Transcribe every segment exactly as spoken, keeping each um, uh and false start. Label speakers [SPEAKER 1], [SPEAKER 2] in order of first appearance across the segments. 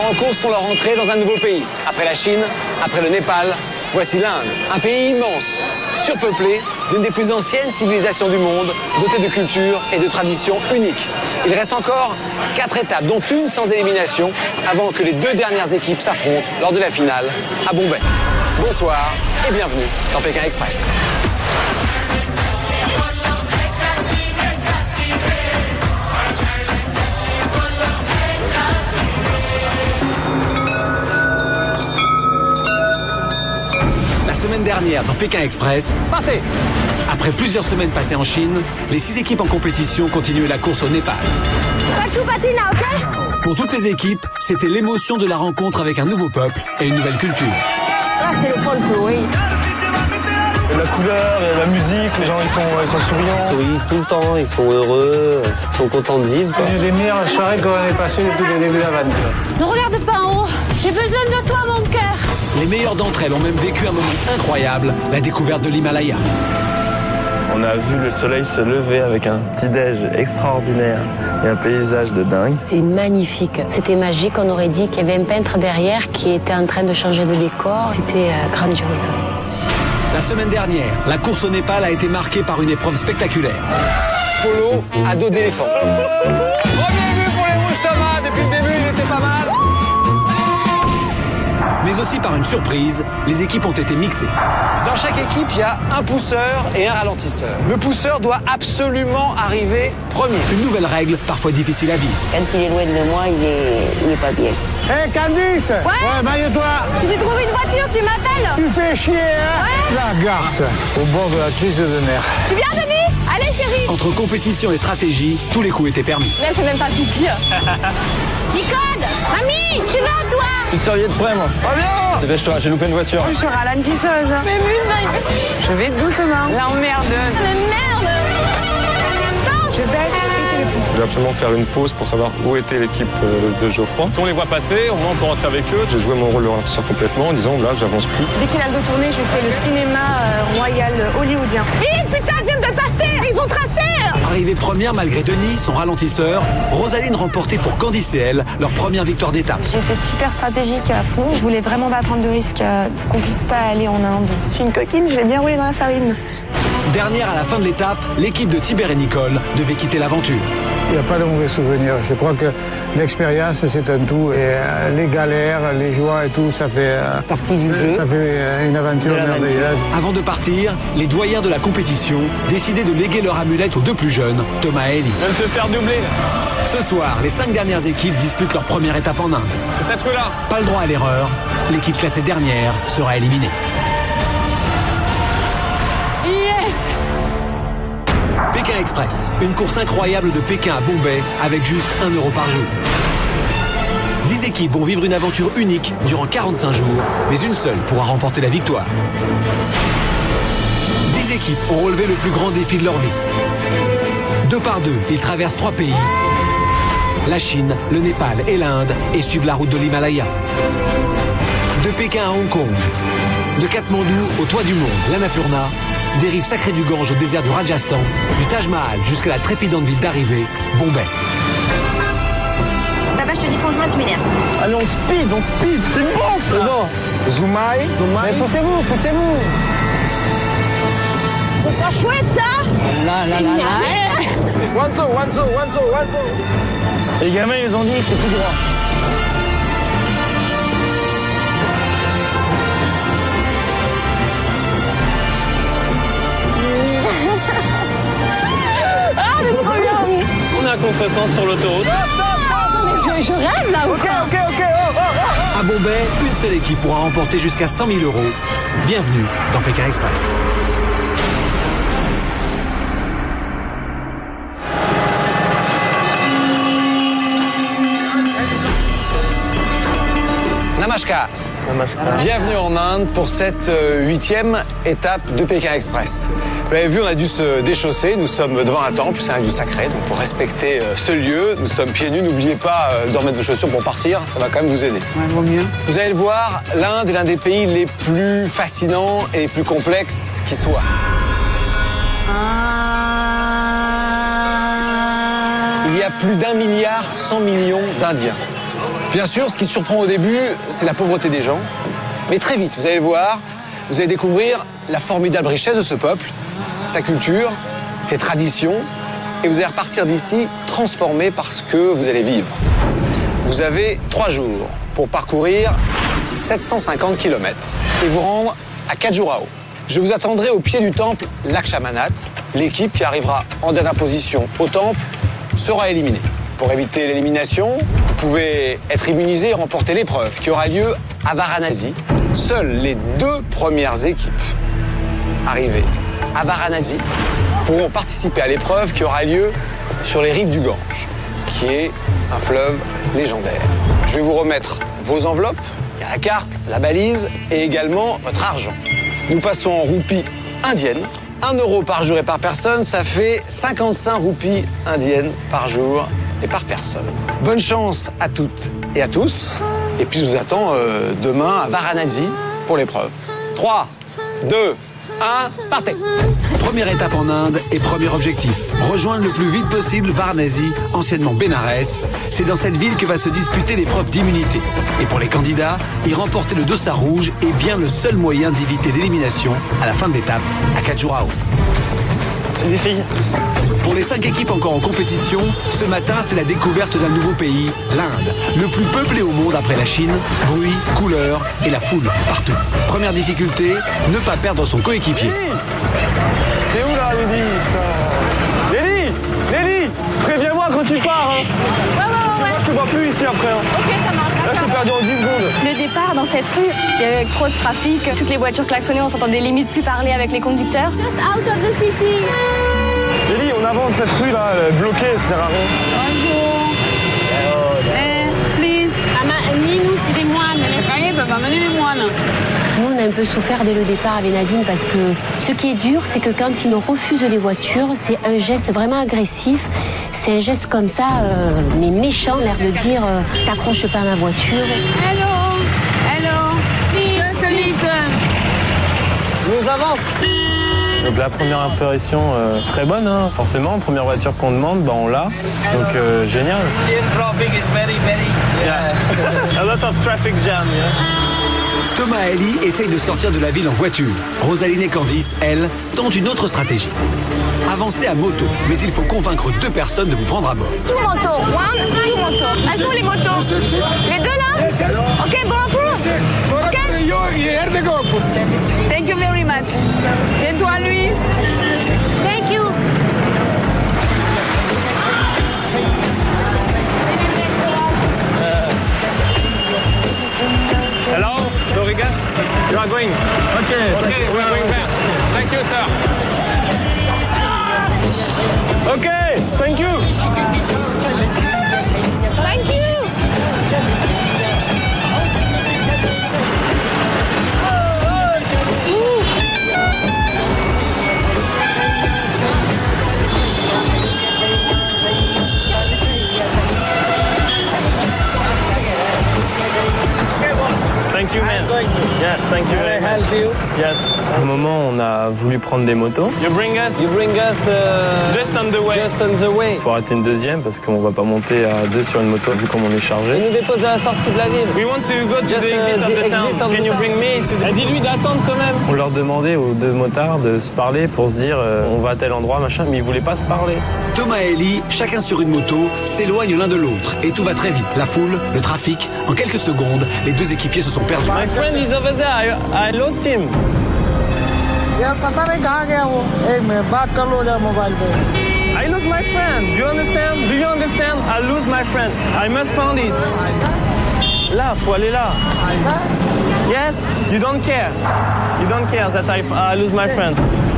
[SPEAKER 1] en course font leur entrée dans un nouveau pays. Après la Chine, après le Népal, voici l'Inde. Un pays immense, surpeuplé, l'une des plus anciennes civilisations du monde, dotée de culture et de traditions uniques. Il reste encore quatre étapes, dont une sans élimination, avant que les deux dernières équipes s'affrontent lors de la finale à Bombay. Bonsoir et bienvenue dans Pékin Express. La semaine dernière dans Pékin Express, partez! Après plusieurs semaines passées en Chine, les six équipes en compétition continuaient la course au Népal. Pour toutes les équipes, c'était l'émotion de la rencontre avec un nouveau peuple et une nouvelle culture.
[SPEAKER 2] Ah, c'est le folklore, oui.
[SPEAKER 3] La couleur, la musique, les gens ils sont, ils sont souriants.
[SPEAKER 4] Ils sourient tout le temps, ils sont heureux, ils sont contents de vivre.
[SPEAKER 3] C'est une des meilleures soirées qu'on ait passées depuis le début de l'aventure.
[SPEAKER 2] Ne regarde pas en haut, j'ai besoin de toi, mon cœur.
[SPEAKER 1] Les meilleures d'entre elles ont même vécu un moment incroyable, la découverte de l'Himalaya.
[SPEAKER 5] On a vu le soleil se lever avec un petit-déj extraordinaire et un paysage de dingue.
[SPEAKER 6] C'est magnifique. C'était magique. On aurait dit qu'il y avait un peintre derrière qui était en train de changer de décor. C'était euh, grandiose.
[SPEAKER 1] La semaine dernière, la course au Népal a été marquée par une épreuve spectaculaire. Polo à dos d'éléphant. Premier but pour les rouges Thomas. Depuis le début, il était pas mal. Mais aussi par une surprise, les équipes ont été mixées. Dans chaque équipe, il y a un pousseur et un ralentisseur. Le pousseur doit absolument arriver premier. Une nouvelle règle, parfois difficile à vivre.
[SPEAKER 6] Quand il est loin de moi, il est, il est pas bien.
[SPEAKER 3] Hé hey, Candice!
[SPEAKER 2] Ouais,
[SPEAKER 3] ouais maille-toi!
[SPEAKER 2] Si tu trouves une voiture, tu m'appelles.
[SPEAKER 3] Tu fais chier, hein?
[SPEAKER 2] Ouais.
[SPEAKER 3] La garce, au bord de la crise de nerfs.
[SPEAKER 2] Tu viens, Denis? Allez, chérie!
[SPEAKER 1] Entre compétition et stratégie, tous les coups étaient permis.
[SPEAKER 2] Mais elle fait même pas pipi. Nicole! Mamie! Tu vas, toi?
[SPEAKER 5] Une serviette près, moi. Ah bien! Dépêche-toi, j'ai loupé une voiture.
[SPEAKER 2] Je serai la pisseuse. Mais muse, je vais doucement. L'emmerdeuse. Mais merde! Je vais expliquer le coup.
[SPEAKER 5] Je vais absolument faire une pause pour savoir où était l'équipe de Geoffroy. Si on les voit passer, au moins on peut rentrer avec eux. J'ai joué mon rôle de ralentisseur complètement en disant là, j'avance plus.
[SPEAKER 2] Dès qu'il a le dos tourné, je fais le cinéma euh, royal hollywoodien. Hé, putain, ils viennent de passer! Ils ont tracé!
[SPEAKER 1] Arrivée première malgré Denis, son ralentisseur, Rosaline remportait pour Candice et elle leur première victoire d'étape.
[SPEAKER 2] J'étais super stratégique à fond. Je voulais vraiment pas prendre de risque euh, qu'on puisse pas aller en Inde. Je suis une coquine, j'ai bien roulé dans la farine.
[SPEAKER 1] Dernière à la fin de l'étape, l'équipe de Tibère et Nicole devait quitter l'aventure.
[SPEAKER 3] Il n'y a pas de mauvais souvenirs. Je crois que l'expérience, c'est un tout. Et euh, les galères, les joies et tout, ça fait, euh,
[SPEAKER 6] Partie du jeu.
[SPEAKER 3] Ça fait euh, une aventure merveilleuse.
[SPEAKER 1] Avant de partir, les doyens de la compétition décidaient de léguer leur amulette aux deux plus jeunes, Thomas et Ellie.
[SPEAKER 5] Je viens de se faire doubler.
[SPEAKER 1] Ce soir, les cinq dernières équipes disputent leur première étape en Inde.
[SPEAKER 5] C'est cette rue-là.
[SPEAKER 1] Pas le droit à l'erreur, l'équipe classée dernière sera éliminée.
[SPEAKER 2] Yes!
[SPEAKER 1] Pékin Express, une course incroyable de Pékin à Bombay avec juste un euro par jour. Dix équipes vont vivre une aventure unique durant quarante-cinq jours, mais une seule pourra remporter la victoire. Dix équipes ont relevé le plus grand défi de leur vie. Deux par deux, ils traversent trois pays, la Chine, le Népal et l'Inde, et suivent la route de l'Himalaya. De Pékin à Hong Kong, de Katmandou au toit du monde, l'Annapurna, des rives sacrées du Gange au désert du Rajasthan, du Taj Mahal jusqu'à la trépidante ville d'arrivée, Bombay.
[SPEAKER 7] Papa, je te dis franchement, tu m'énerves.
[SPEAKER 5] Allez, on speed, on speed. C'est bon, ça. C'est bon. Zoumaï.
[SPEAKER 3] Mais poussez-vous, poussez-vous.
[SPEAKER 2] C'est pas chouette, ça?
[SPEAKER 6] Là, là, là, là.
[SPEAKER 5] One so, one so, one so, one so.
[SPEAKER 3] Les gamins, ils ont dit, c'est tout droit.
[SPEAKER 5] On a un contresens sur l'autoroute.
[SPEAKER 2] Je, je rêve, là, ou
[SPEAKER 3] Ok,
[SPEAKER 2] pas?
[SPEAKER 3] ok, ok. Oh, oh, oh.
[SPEAKER 1] À Bombay, une seule équipe pourra remporter jusqu'à cent mille euros. Bienvenue dans Pékin Express. Namaskar. Bienvenue en Inde pour cette euh, huitième étape de Pékin Express. Vous l'avez vu, on a dû se déchausser. Nous sommes devant un temple, c'est un lieu sacré. Donc pour respecter euh, ce lieu, nous sommes pieds nus. N'oubliez pas euh, de remettre vos chaussures pour partir, ça va quand même vous aider.
[SPEAKER 6] Ouais, vaut mieux.
[SPEAKER 1] Vous allez le voir, l'Inde est l'un des pays les plus fascinants et les plus complexes qui soient. Il y a plus d'un milliard cent millions d'Indiens. Bien sûr, ce qui surprend au début, c'est la pauvreté des gens. Mais très vite, vous allez le voir, vous allez découvrir la formidable richesse de ce peuple, sa culture, ses traditions, et vous allez repartir d'ici transformé par ce que vous allez vivre. Vous avez trois jours pour parcourir sept cent cinquante kilomètres et vous rendre à Khajuraho. Je vous attendrai au pied du temple Lakshmannath. L'équipe qui arrivera en dernière position au temple sera éliminée. Pour éviter l'élimination, vous pouvez être immunisé et remporter l'épreuve qui aura lieu à Varanasi. Seules les deux premières équipes arrivées à Varanasi pourront participer à l'épreuve qui aura lieu sur les rives du Gange, qui est un fleuve légendaire. Je vais vous remettre vos enveloppes, il y a la carte, la balise et également votre argent. Nous passons en roupies indiennes. un euro par jour et par personne, ça fait cinquante-cinq roupies indiennes par jour et par personne. Bonne chance à toutes et à tous. Et puis je vous attends euh, demain à Varanasi pour l'épreuve. trois, deux, un, partez!
[SPEAKER 7] Première étape en Inde et premier objectif, rejoindre le plus vite possible Varanasi, anciennement Bénarès. C'est dans cette ville que va se disputer l'épreuve d'immunité. Et pour les candidats, y remporter le dossard rouge est bien le seul moyen d'éviter l'élimination à la fin de l'étape à Khajuraho.
[SPEAKER 4] Salut les filles.
[SPEAKER 7] Pour les cinq équipes encore en compétition, ce matin, c'est la découverte d'un nouveau pays, l'Inde, le plus peuplé au monde après la Chine. Bruit, couleurs et la foule partout. Première difficulté, ne pas perdre son coéquipier.
[SPEAKER 5] T'es où là, Lily? Lily Lily Préviens-moi quand tu pars, hein.
[SPEAKER 2] Ouais, ouais, ouais, ouais.
[SPEAKER 5] Moi, je te vois plus ici après, hein.
[SPEAKER 2] Ok, ça marche.
[SPEAKER 5] Là, je t'ai perdu en dix secondes.
[SPEAKER 2] Le départ dans cette rue, il y avait trop de trafic, toutes les voitures klaxonnaient, on s'entendait limite plus parler avec les conducteurs. Just out of the city.
[SPEAKER 5] Lily, on avance cette rue là, elle est bloquée, ça sert à rien.
[SPEAKER 2] Bonjour. Eh, please. Nous, c'est des moines. Les Israéliens peuvent amener les moines.
[SPEAKER 6] Nous, on a un peu souffert dès le départ avec Nadine parce que ce qui est dur, c'est que quand ils nous refusent les voitures, c'est un geste vraiment agressif. C'est un geste comme ça, euh, mais méchant, l'air de dire euh, t'accroches pas à ma voiture.
[SPEAKER 2] Hello. Hello. Please. Just listen.
[SPEAKER 4] Nous avance. Donc la première impression euh, très bonne, hein. Forcément, première voiture qu'on demande, bah, on l'a. Donc euh, génial. Yeah. A lot of traffic jam. Yeah.
[SPEAKER 7] Thomas et Ellie essayent de sortir de la ville en voiture. Rosaline et Candice, elles, tentent une autre stratégie. Avancez à moto, mais il faut convaincre deux personnes de vous prendre à bord.
[SPEAKER 8] Two motos, one, two motos. Elles sont les motos. Les deux là? Ok, bon apport. Ok?
[SPEAKER 2] Thank you very much. Tiens-toi à lui.
[SPEAKER 8] Thank you.
[SPEAKER 5] Hello, Doriga? You are going? Okay. Okay, we are going back. Thank you, sir. Okay, thank you.
[SPEAKER 8] Thank you.
[SPEAKER 4] Thank you, man. Yes, thank you very much. Yes. À un moment, on a voulu prendre des motos.
[SPEAKER 5] You bring us?
[SPEAKER 4] You bring us uh,
[SPEAKER 5] Just on the way.
[SPEAKER 4] just on the way. Faut arrêter une deuxième parce qu'on va pas monter à deux sur une moto vu comme on est chargé.
[SPEAKER 9] Et nous déposer à la sortie de la ville.
[SPEAKER 5] We want to go to
[SPEAKER 9] Just,
[SPEAKER 5] the exit
[SPEAKER 9] uh,
[SPEAKER 5] of
[SPEAKER 9] the
[SPEAKER 5] the town.
[SPEAKER 9] exit of
[SPEAKER 5] Can
[SPEAKER 9] the
[SPEAKER 5] you
[SPEAKER 9] town.
[SPEAKER 5] bring me to the...
[SPEAKER 9] Eh, dis-lui d'attendre quand même.
[SPEAKER 4] On leur demandait aux deux motards de se parler pour se dire euh, on va à tel endroit, machin, mais ils voulaient pas se parler.
[SPEAKER 7] Thomas et Ellie, chacun sur une moto, s'éloignent l'un de l'autre. Et tout va très vite. La foule, le trafic. En quelques secondes, les deux équipiers se sont perdus.
[SPEAKER 9] My friend is over there. I, I lost him. I lose my friend. Do you understand? Do you understand? I lose my friend. I must find it. Là, faut aller là. Yes, you don't care. You don't care that I, I lose my friend.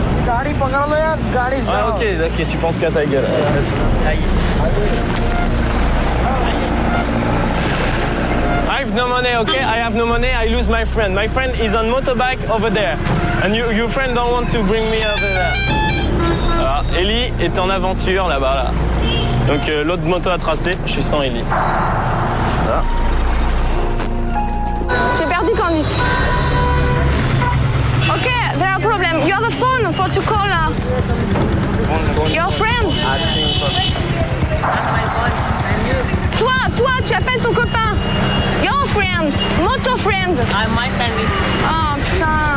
[SPEAKER 9] Ah, ok, ok, tu penses qu'à ta gueule. I have no money, okay? I have no money, I lose my friend. My friend is on motorbike over there. And you, your friend don't want to bring me over there. Voilà, Ellie est en aventure là-bas, là. Donc euh, l'autre moto a tracé, je suis sans Ellie. Voilà.
[SPEAKER 8] J'ai perdu Candice. Ok, there are problem. You have a phone for to call uh, your friend. Toi, toi, tu appelles ton copain. friend?
[SPEAKER 2] I'm my friend.
[SPEAKER 8] Oh putain.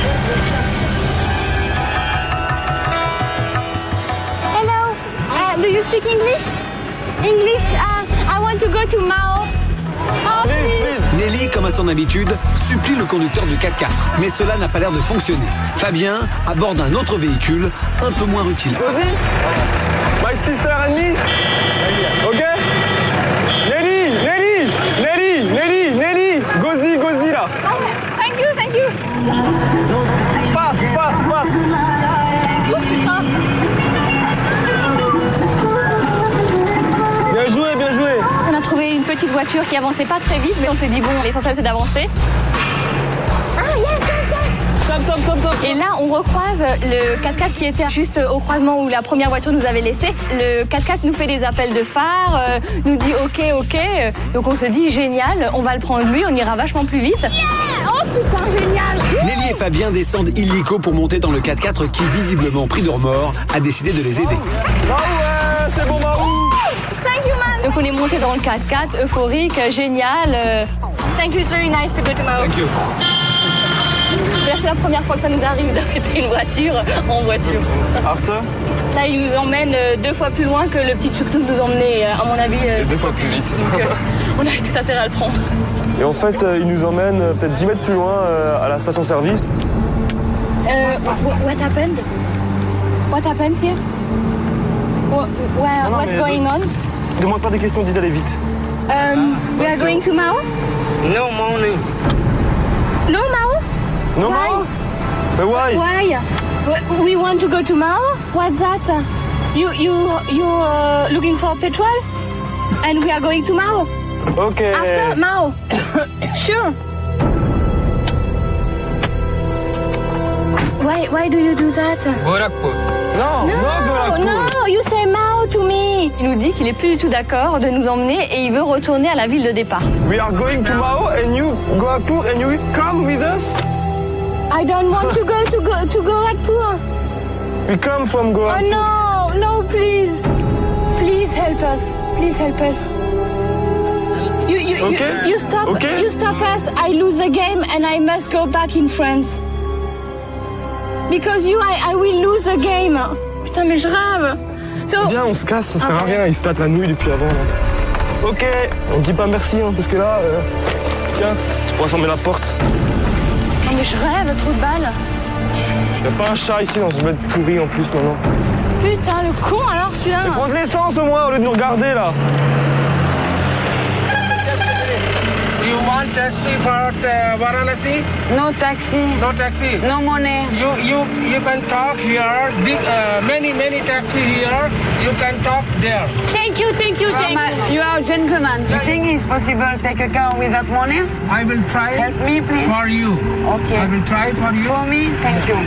[SPEAKER 8] Hello. Uh, do you speak English? English. Uh, I want to go to Mao. Oh, please.
[SPEAKER 7] Nelly, comme à son habitude, supplie le conducteur du quatre-quatre. Mais cela n'a pas l'air de fonctionner. Fabien aborde un autre véhicule, un peu moins rutile.
[SPEAKER 5] My sister and me. Ok. Nelly, Nelly, Nelly, Nelly, Nelly. Gozi, Gozi là.
[SPEAKER 8] Oh, thank you, thank you.
[SPEAKER 5] Passe, passe, passe.
[SPEAKER 8] Oh, putain.
[SPEAKER 5] Bien joué, bien joué.
[SPEAKER 8] On a trouvé une petite voiture qui avançait pas très vite, mais on s'est dit bon, l'essentiel c'est d'avancer. Ah yes, yes, yes.
[SPEAKER 5] Stop, stop, stop, stop.
[SPEAKER 8] Et là, on recroise le quatre-quatre qui était juste au croisement où la première voiture nous avait laissé. Le quatre-quatre nous fait des appels de phare, euh, nous dit ok, ok. Donc on se dit génial, on va le prendre lui, on ira vachement plus vite. Yeah. Oh putain, génial.
[SPEAKER 7] Nelly et Fabien descendent illico pour monter dans le quatre-quatre qui, visiblement pris de remords, a décidé de les aider.
[SPEAKER 5] Ah ouais, c'est bon, Marou.
[SPEAKER 8] Thank you, man. Donc on est monté dans le quatre-quatre, euphorique, génial. Euh, Thank you, it's very nice to go to Mao.
[SPEAKER 5] Thank you.
[SPEAKER 8] Là, c'est la première fois que ça nous arrive d'arrêter une voiture en voiture.
[SPEAKER 5] After?
[SPEAKER 8] Là, il nous emmène deux fois plus loin que le petit Tchouk-Tchouk nous emmenait, à mon avis.
[SPEAKER 5] Deux fois plus vite.
[SPEAKER 8] Donc, euh, on avait tout intérêt à le prendre.
[SPEAKER 5] Et en fait, il nous emmène peut-être dix mètres plus loin à la station-service.
[SPEAKER 8] Euh, what happened? What happened here? What, where,
[SPEAKER 5] non,
[SPEAKER 8] what's going on?
[SPEAKER 5] Demande pas des questions, dis d'aller vite.
[SPEAKER 8] Um, we are going to Mao?
[SPEAKER 9] No morning.
[SPEAKER 8] No Mao?
[SPEAKER 5] No Mao? But why?
[SPEAKER 8] Why? We want to go to Mao? What's that? You you you uh, looking for petrol? And we are going to Mao?
[SPEAKER 5] Okay.
[SPEAKER 8] After Mao? Sure. Why why do you do that?
[SPEAKER 9] Gorakhpur.
[SPEAKER 5] Non,
[SPEAKER 8] No,
[SPEAKER 5] non,
[SPEAKER 8] no, you say Mao to me. Il nous dit qu'il est plus du tout d'accord de nous emmener et il veut retourner à la ville de départ.
[SPEAKER 5] We are going to Mao and you Gorakhpur and you come with us?
[SPEAKER 8] I don't want to go to go to Gorakhpur.
[SPEAKER 5] We come from
[SPEAKER 8] Oh
[SPEAKER 5] Gorakhpur.
[SPEAKER 8] no, no, please, please help us, please help us. You you
[SPEAKER 5] Okay.
[SPEAKER 8] you, you stop
[SPEAKER 5] Okay.
[SPEAKER 8] you stop us. I lose the game and I must go back in France. Because you, I, I will lose the game. Putain, mais je rêve. So,
[SPEAKER 5] Viens, on se casse, ça sert à
[SPEAKER 8] Ah,
[SPEAKER 5] rien, il se tâte la nouille depuis avant. Là. Ok, on dit pas merci, hein, parce que là, euh, tiens, tu pourras fermer la porte.
[SPEAKER 8] non, mais je rêve, trop de balles.
[SPEAKER 5] Y'a pas un chat ici dans ce bête pourri en plus maintenant.
[SPEAKER 8] Putain, le con alors celui-là.
[SPEAKER 5] Mais prends de l'essence au moins au lieu de nous regarder là.
[SPEAKER 10] You want taxi for uh, Varanasi?
[SPEAKER 2] No taxi.
[SPEAKER 10] No taxi.
[SPEAKER 2] No money.
[SPEAKER 10] You you you can talk here. Big, uh, many many taxi here. You can talk there.
[SPEAKER 8] Thank you, thank you, thank you.
[SPEAKER 2] You are a gentleman. You think it's possible to take a car without money?
[SPEAKER 10] I will try.
[SPEAKER 2] Help me, please.
[SPEAKER 10] For you.
[SPEAKER 2] Okay.
[SPEAKER 10] I will try for you.
[SPEAKER 2] For me, thank you.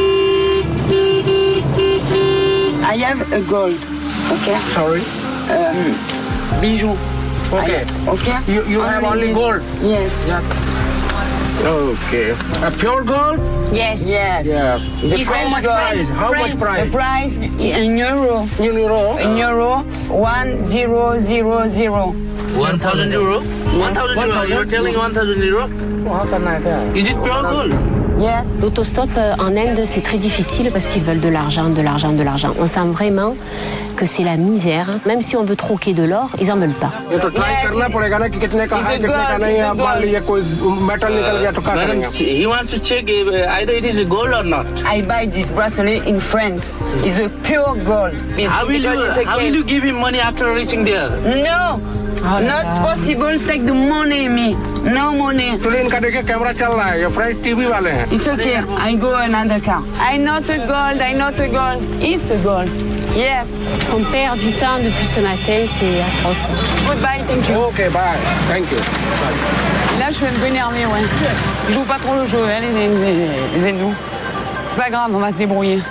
[SPEAKER 2] I have a gold. Okay.
[SPEAKER 10] Sorry.
[SPEAKER 2] Um, bijou.
[SPEAKER 10] Okay.
[SPEAKER 2] I, okay.
[SPEAKER 10] You you have only
[SPEAKER 2] this.
[SPEAKER 10] gold.
[SPEAKER 2] Yes.
[SPEAKER 10] Yeah. Okay. A pure gold?
[SPEAKER 2] Yes. Yes.
[SPEAKER 10] Yes.
[SPEAKER 2] The
[SPEAKER 10] How
[SPEAKER 2] French
[SPEAKER 10] much
[SPEAKER 2] gold.
[SPEAKER 10] price? How much
[SPEAKER 2] The
[SPEAKER 10] price?
[SPEAKER 2] price in euro.
[SPEAKER 10] In euro.
[SPEAKER 2] In euro, one zero zero zero.
[SPEAKER 11] One thousand euro. One thousand
[SPEAKER 10] One
[SPEAKER 11] euro.
[SPEAKER 10] thousand?
[SPEAKER 11] You're telling one thousand euro.
[SPEAKER 10] How can I tell?
[SPEAKER 11] Is it pure gold?
[SPEAKER 2] Yes.
[SPEAKER 6] L'autostop euh, en Inde, c'est très difficile parce qu'ils veulent de l'argent, de l'argent, de l'argent. On sent vraiment que c'est la misère. Même si on veut troquer de l'or, ils en veulent pas.
[SPEAKER 10] ये तो try
[SPEAKER 2] Yes,
[SPEAKER 10] करना पड़ेगा ना कि कितने का
[SPEAKER 2] it's
[SPEAKER 10] है
[SPEAKER 2] a
[SPEAKER 10] कितने का
[SPEAKER 2] gold,
[SPEAKER 10] नहीं
[SPEAKER 2] it's
[SPEAKER 10] है
[SPEAKER 2] a
[SPEAKER 10] अब मान
[SPEAKER 2] gold.
[SPEAKER 10] लीजिए कोई मेटल निकल गया तो क्या
[SPEAKER 11] Madam,
[SPEAKER 10] करेंगे
[SPEAKER 11] he wants to check uh, either it is gold or not.
[SPEAKER 2] I buy this bracelet in France. It's a pure gold. It's
[SPEAKER 11] How will
[SPEAKER 2] because it's
[SPEAKER 11] you
[SPEAKER 2] a
[SPEAKER 11] how will
[SPEAKER 2] case.
[SPEAKER 11] you give him money after reaching there?
[SPEAKER 2] No, not possible. Take the money, me. No money.
[SPEAKER 10] तो इनका देखिए कैमरा चल रहा है ये French TV वाले हैं
[SPEAKER 2] It's okay. I go another car. I not a gold. I not a gold. It's a gold. Yes.
[SPEAKER 6] On perd du temps depuis ce matin, c'est atroce.
[SPEAKER 2] Goodbye. Thank you.
[SPEAKER 10] Okay bye thank you
[SPEAKER 2] Là, je vais me énerver, ouais. Je joue pas trop le jeu, hein, les, les, les hindous. C'est pas grave, on va se débrouiller.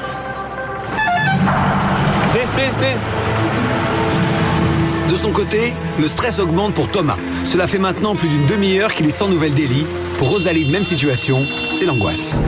[SPEAKER 9] Please, please, please.
[SPEAKER 7] De son côté, le stress augmente pour Thomas. Cela fait maintenant plus d'une demi-heure qu'il est sans nouvelles d'Ellie. Pour Rosalie, même situation, c'est l'angoisse.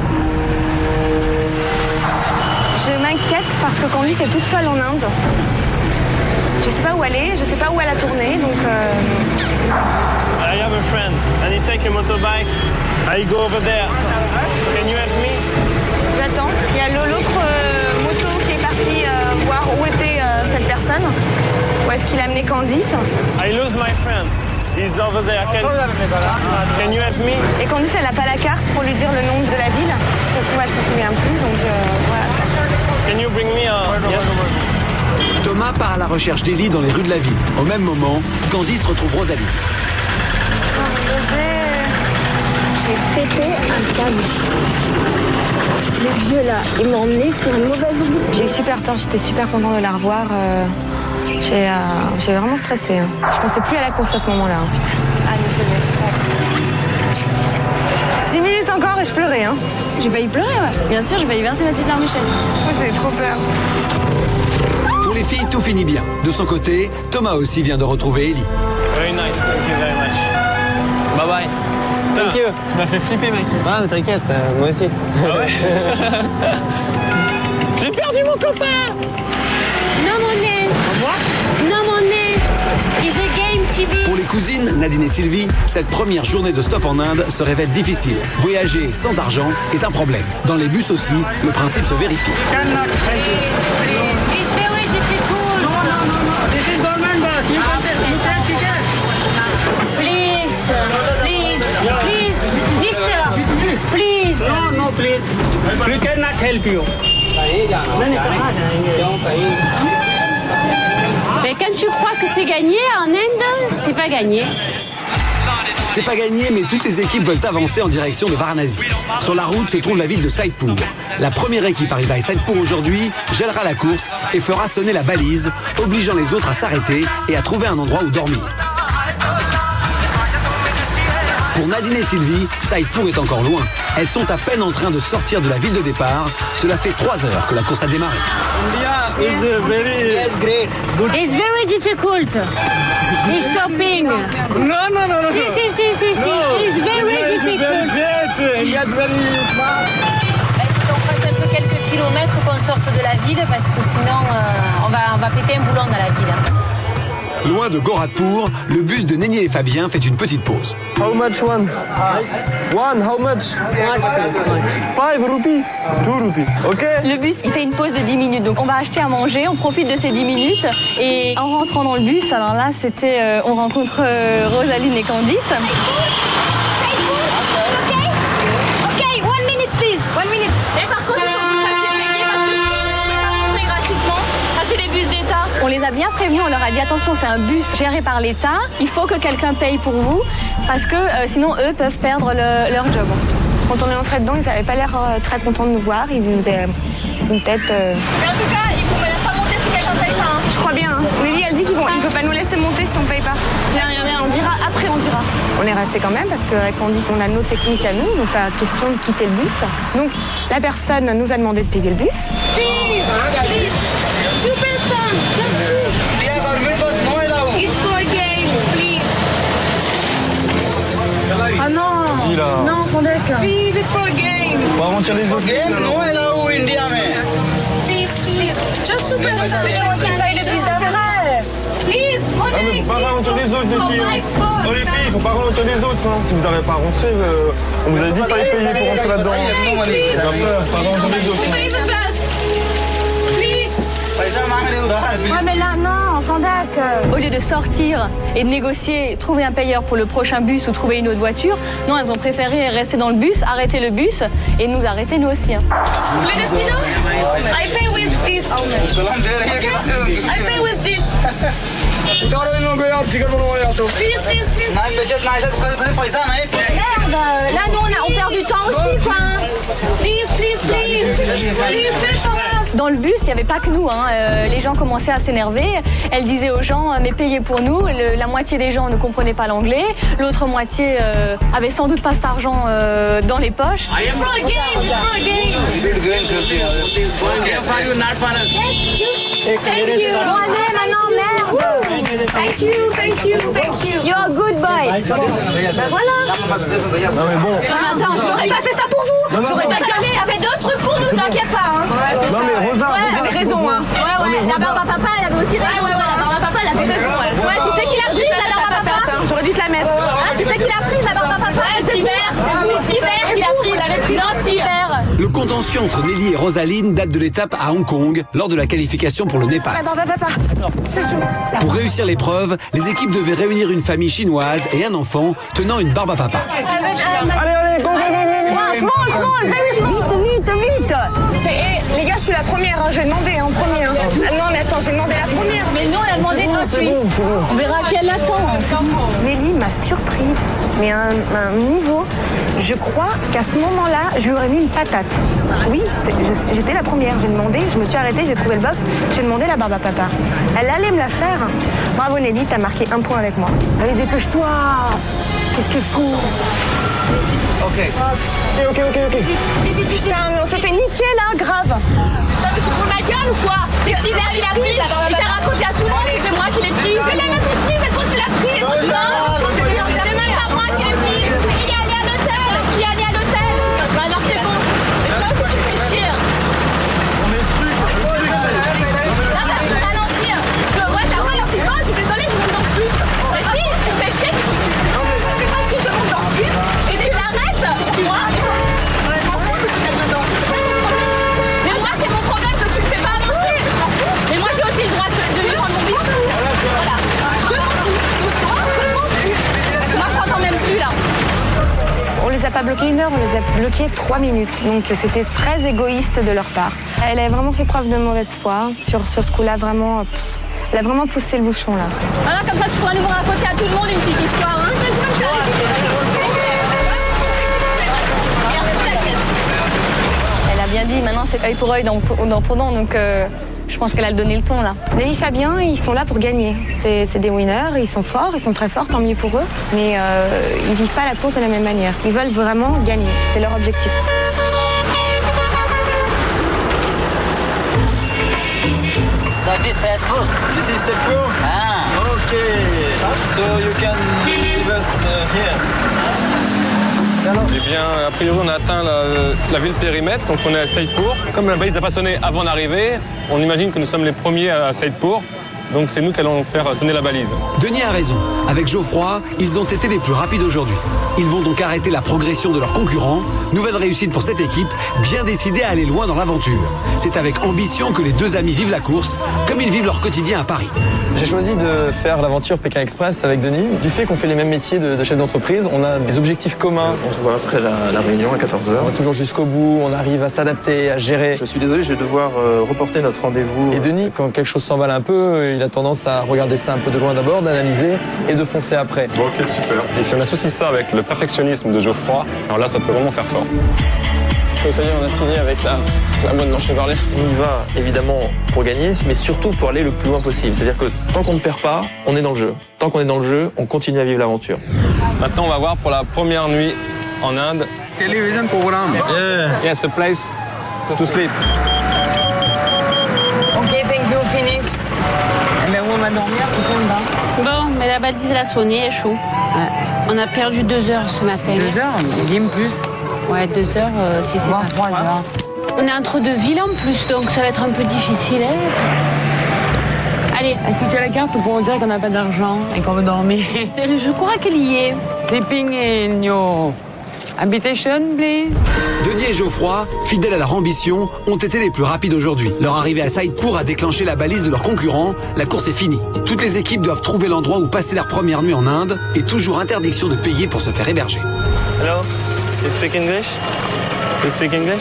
[SPEAKER 8] Je m'inquiète parce que Candy c'est toute seule en Inde. Je sais pas où elle est, je sais pas où elle a tourné, donc euh,
[SPEAKER 9] I have a friend, and he take a motorbike. I go over there. Can you help me?
[SPEAKER 2] J'attends. Il y a le- l'autre euh, moto qui est parti euh, voir où était euh, cette personne. Où est-ce qu'il a amené Candice.
[SPEAKER 9] I lose my friend. He's over there. Can, can you help me?
[SPEAKER 2] Et Candice, elle n'a pas la carte pour lui dire le nom de la ville. Ça se trouve, elle ne se souvient plus. Donc euh, voilà.
[SPEAKER 9] Can you bring me a... Yes.
[SPEAKER 7] Thomas part à la recherche d'Ellie dans les rues de la ville. Au même moment, Candice retrouve Rosalie.
[SPEAKER 6] J'ai pété un câble. Le vieux là, il m'a emmené sur une mauvaise route.
[SPEAKER 2] J'ai eu super peur, j'étais super contente de la revoir. Euh, j'ai, euh, j'ai vraiment stressé. Hein. Je pensais plus à la course à ce moment-là. Hein. Allez, c'est bien. dix minutes encore et je pleurais. Hein.
[SPEAKER 8] J'ai failli pleurer, ouais. Bien sûr, j'ai failli verser ma petite larmichette.
[SPEAKER 2] Moi, j'avais trop peur.
[SPEAKER 7] Pour les filles, tout finit bien. De son côté, Thomas aussi vient de retrouver Ellie.
[SPEAKER 9] Very nice, thank you very much. Bye bye. Thank you. Tu m'as fait flipper, mec.
[SPEAKER 4] Ah, mais t'inquiète, euh, moi aussi.
[SPEAKER 9] Ah ouais. J'ai perdu mon copain.
[SPEAKER 6] No money. Au revoir. No money. It's a game T V.
[SPEAKER 7] Pour les cousines, Nadine et Sylvie, cette première journée de stop en Inde se révèle difficile. Voyager sans argent est un problème. Dans les bus aussi, le principe se vérifie.
[SPEAKER 6] It's very difficult.
[SPEAKER 10] No, no, no, no. This is government bus. You can take, you can ticket.
[SPEAKER 6] Please, please, please, mister, please.
[SPEAKER 10] No, no, please. We cannot help you.
[SPEAKER 6] Mais quand tu crois que c'est gagné en Inde, c'est pas gagné.
[SPEAKER 7] C'est pas gagné, mais toutes les équipes veulent avancer en direction de Varanasi. Sur la route se trouve la ville de Saïdpur. La première équipe arrivée à Saïdpur aujourd'hui gèlera la course et fera sonner la balise, obligeant les autres à s'arrêter et à trouver un endroit où dormir. Pour Nadine et Sylvie, Saïdpur est encore loin. Elles sont à peine en train de sortir de la ville de départ. Cela fait trois heures que la course a démarré.
[SPEAKER 9] India is uh, very... Yes, great. Good.
[SPEAKER 6] It's very difficult. It's stopping.
[SPEAKER 9] No, no, no, no.
[SPEAKER 6] Si, si, si, si, si. It's very difficult.
[SPEAKER 9] India is very smart.
[SPEAKER 6] Il faut qu'on fasse un peu quelques kilomètres, qu'on sorte de la ville, parce que sinon, euh, on, va, on va péter un boulon dans la ville.
[SPEAKER 7] Loin de Gorakhpur, le bus de Nénier et Fabien fait une petite pause.
[SPEAKER 4] How much one? One, how much? Five rupees. Two rupees. Ok?
[SPEAKER 8] Le bus, il fait une pause de dix minutes. Donc on va acheter à manger, on profite de ces dix minutes. Et en rentrant dans le bus, alors là, c'était... euh, on rencontre euh, Rosaline et Candice.
[SPEAKER 6] Ok, one minute please, one minute.
[SPEAKER 8] Et par contre, il faut que vous fassiez payer parce que c'est pas rentré gratuitement. Ah, c'est des bus d'État. On les a bien prévenus, on leur a dit attention, c'est un bus géré par l'État. Il faut que quelqu'un paye pour vous parce que euh, sinon eux peuvent perdre le- leur job.
[SPEAKER 2] Quand on est entré dedans, ils n'avaient pas l'air euh, très contents de nous voir. Ils nous avaient une tête. euh,
[SPEAKER 8] Mais en tout cas, ils ne me laissent pas monter si quelqu'un paye pas. Hein.
[SPEAKER 2] Je crois bien. Hein. Nelly a dit qu'il ne peut pas nous laisser monter si on ne paye pas. Rien, rien, rien. On dira après, on dira. On est resté quand même parce qu'avec Candice, on a nos techniques à nous. Donc, pas question de quitter le bus. Donc, la personne nous a demandé de payer le bus.
[SPEAKER 6] Please, please. Two person, just two. It's for a game, please.
[SPEAKER 2] Ah non.
[SPEAKER 4] Vas-y, là.
[SPEAKER 2] Non, son deck.
[SPEAKER 6] Please, it's for a game.
[SPEAKER 4] On va mentir les autres.
[SPEAKER 6] Please, please. Just two person. Please,
[SPEAKER 4] Ah, mais faut pas ralentir les autres, les filles. hein. Oh, les filles, faut pas ralentir les autres. Hein. Si vous n'arrivez pas à rentrer, euh, on vous a dit qu'il fallait payer pour rentrer là-dedans. J'ai peur, faut pas ralentir les autres.
[SPEAKER 6] Pay the bus. Please.
[SPEAKER 2] Ouais, mais là, non, sans deck.
[SPEAKER 8] Au lieu de sortir et de négocier, trouver un payeur pour le prochain bus ou trouver une autre voiture, non, elles ont préféré rester dans le bus, arrêter le bus et nous arrêter nous aussi. Hein.
[SPEAKER 6] Valentino, I pay with this. I pay with this. Please, please, please.
[SPEAKER 8] Merde, là nous on, a, on perd du temps aussi quoi.
[SPEAKER 6] Please, please, please. Please, pay for us.
[SPEAKER 8] Dans le bus, il n'y avait pas que nous. Hein. Euh, les gens commençaient à s'énerver. Elle disait aux gens, mais payez pour nous. Le- la moitié des gens ne comprenaient pas l'anglais. L'autre moitié euh, avait sans doute pas cet argent euh, dans les poches.
[SPEAKER 6] It's for a game. It's for a game.
[SPEAKER 8] Thank you. Bon allez, maintenant, merde.
[SPEAKER 6] Thank you, thank you, thank you.
[SPEAKER 8] You're a good boy. Ben voilà.
[SPEAKER 4] Non, mais bon.
[SPEAKER 8] Ah, attends, j'aurais pas fait ça pour vous. J'aurais pas calé. Elle avait d'autres trucs pour nous, t'inquiète pas. Hein.
[SPEAKER 4] Non, mais Rosa,
[SPEAKER 8] Ouais,
[SPEAKER 4] Rosa,
[SPEAKER 8] j'avais raison. Hein. Ouais, ouais. La barbe à papa, elle avait aussi raison.
[SPEAKER 6] Ouais, ouais, ouais, la barbe à papa, elle avait raison. Ouais.
[SPEAKER 8] Ouais, tu sais qui l'a prise, la barbe à papa?
[SPEAKER 2] J'aurais dû te la mettre.
[SPEAKER 8] Ah,
[SPEAKER 7] contentieux entre Nelly et Rosaline date de l'étape à Hong Kong lors de la qualification pour le Népal.
[SPEAKER 2] Papa, papa, papa.
[SPEAKER 7] Pour réussir l'épreuve, les équipes devaient réunir une famille chinoise et un enfant tenant une barbe à papa.
[SPEAKER 4] Allez, allez, go, go, go, go, go.
[SPEAKER 2] Small, small, very small. Vite, vite, vite. Les gars, je suis la première, hein. Je vais demander en premier. Hein. Ah, non, mais attends, j'ai demandé la première.
[SPEAKER 8] Mais non, elle a demandé gratuit.
[SPEAKER 2] Bon, bon.
[SPEAKER 8] On verra qui elle l'attend.
[SPEAKER 2] Nelly m'a surprise, mais à un, un niveau, je crois qu'à ce moment-là, je lui aurais mis une patate. Oui, j'étais la première. J'ai demandé, je me suis arrêtée, j'ai trouvé le box, j'ai demandé la barbe à papa. Elle allait me la faire. Bravo Nelly, t'as marqué un point avec moi. Allez, dépêche-toi. Qu'est-ce qu'il faut?
[SPEAKER 4] Ok. Ok, ok, ok.
[SPEAKER 2] Putain, mais on s'est fait niquer là, grave.
[SPEAKER 8] Putain, mais tu prends ma gueule ou quoi? C'est qui il a pris? Il t'a raconté à tout le monde que c'est moi qui l'ai pris.
[SPEAKER 2] Je l'ai même tout pris, mais toi tu l'as pris.
[SPEAKER 8] Non, c'est même pas moi qui l'ai pris. Il est allé à l'hôtel. Qui est allé à l'hôtel? Bah alors c'est bon. Mais toi aussi tu fais chier.
[SPEAKER 4] On est truc, truc, c'est.
[SPEAKER 8] Là, bah tu vas ralentir. Ouais, t'as ralenti pas, je suis désolée, je monte dans le bus. Mais si, tu me fais chier. Je me fais pas chier, je monte dans le bus. J'ai dit arrête. Moi, mais moi c'est mon problème que tu me fais pas avancer. Mais moi j'ai aussi le droit de, de lui prendre mon bus. Voilà. Je m'en fous. Je m'en fous. Moi je t'entends même plus là.
[SPEAKER 2] On les a pas bloqués une heure, on les a bloqués trois minutes. Donc c'était très égoïste de leur part. Elle a vraiment fait preuve de mauvaise foi sur, sur ce coup-là, vraiment. Elle a vraiment poussé le bouchon là.
[SPEAKER 8] Voilà, comme ça tu pourras nous raconter à tout le monde une petite histoire. Hein. Elle a bien dit, maintenant c'est œil pour œil, dent pour dent, donc euh, je pense qu'elle a donné le ton là.
[SPEAKER 2] Nelly, Fabien, ils sont là pour gagner. C'est des winners, ils sont forts, ils sont très forts, tant mieux pour eux. Mais euh, ils vivent pas la course de la même manière. Ils veulent vraiment gagner, c'est leur objectif.
[SPEAKER 12] This is Setpur.
[SPEAKER 4] This is Setpur?
[SPEAKER 12] Ah.
[SPEAKER 4] Okay. So you can leave us uh, here.
[SPEAKER 5] Eh bien, a priori, on a atteint la, la ville périmètre, donc on est à Saïdpur. Comme la balise n'a pas sonné avant d'arriver, on imagine que nous sommes les premiers à Saïdpur. Donc c'est nous qui allons faire sonner la balise.
[SPEAKER 7] Denis a raison. Avec Geoffroy, ils ont été les plus rapides aujourd'hui. Ils vont donc arrêter la progression de leurs concurrents. Nouvelle réussite pour cette équipe, bien décidée à aller loin dans l'aventure. C'est avec ambition que les deux amis vivent la course, comme ils vivent leur quotidien à Paris.
[SPEAKER 13] J'ai choisi de faire l'aventure Pékin Express avec Denis. Du fait qu'on fait les mêmes métiers de, de chef d'entreprise, on a des objectifs communs.
[SPEAKER 4] On se voit après la, la réunion à quatorze heures.
[SPEAKER 13] On va toujours jusqu'au bout, on arrive à s'adapter, à gérer.
[SPEAKER 4] Je suis désolé, je vais devoir euh, reporter notre rendez-vous.
[SPEAKER 13] Et Denis, quand quelque chose s'emballe un peu, il a tendance à regarder ça un peu de loin d'abord, d'analyser et de foncer après.
[SPEAKER 5] Bon, ok, super. Et si on associe ça avec le perfectionnisme de Geoffroy, alors là, ça peut vraiment faire fort.
[SPEAKER 13] Ça y est, on a signé avec la, la bonne blanche Chevrolet.
[SPEAKER 4] On y va évidemment pour gagner, mais surtout pour aller le plus loin possible. C'est-à-dire que tant qu'on ne perd pas, on est dans le jeu. Tant qu'on est dans le jeu, on continue à vivre l'aventure.
[SPEAKER 5] Maintenant, on va voir pour la première nuit en Inde.
[SPEAKER 14] Television program.
[SPEAKER 5] Yeah. Yes, a place to sleep.
[SPEAKER 2] Ok, thank you, finish. Eh bien, on va dormir, c'est ça,
[SPEAKER 6] Bon, mais la balise, elle a sonné, elle est chaud. Ouais. On a perdu deux heures ce matin.
[SPEAKER 15] Deux heures, game plus.
[SPEAKER 6] Ouais, deux heures, euh, si c'est pas trop. On est entre deux villes en plus, donc ça va être un peu difficile. Hein. Allez.
[SPEAKER 15] Est-ce que tu as la carte pour dire qu'on n'a pas d'argent et qu'on veut dormir?
[SPEAKER 6] Je crois qu'elle y est.
[SPEAKER 15] Sleeping in your habitation, please.
[SPEAKER 7] Denis et Geoffroy, fidèles à leur ambition, ont été les plus rapides aujourd'hui. Leur arrivée à Saïdpur a déclenché la balise de leurs concurrents. La course est finie. Toutes les équipes doivent trouver l'endroit où passer leur première nuit en Inde et toujours interdiction de payer pour se faire héberger.
[SPEAKER 9] Hello, you speak English? You speak English?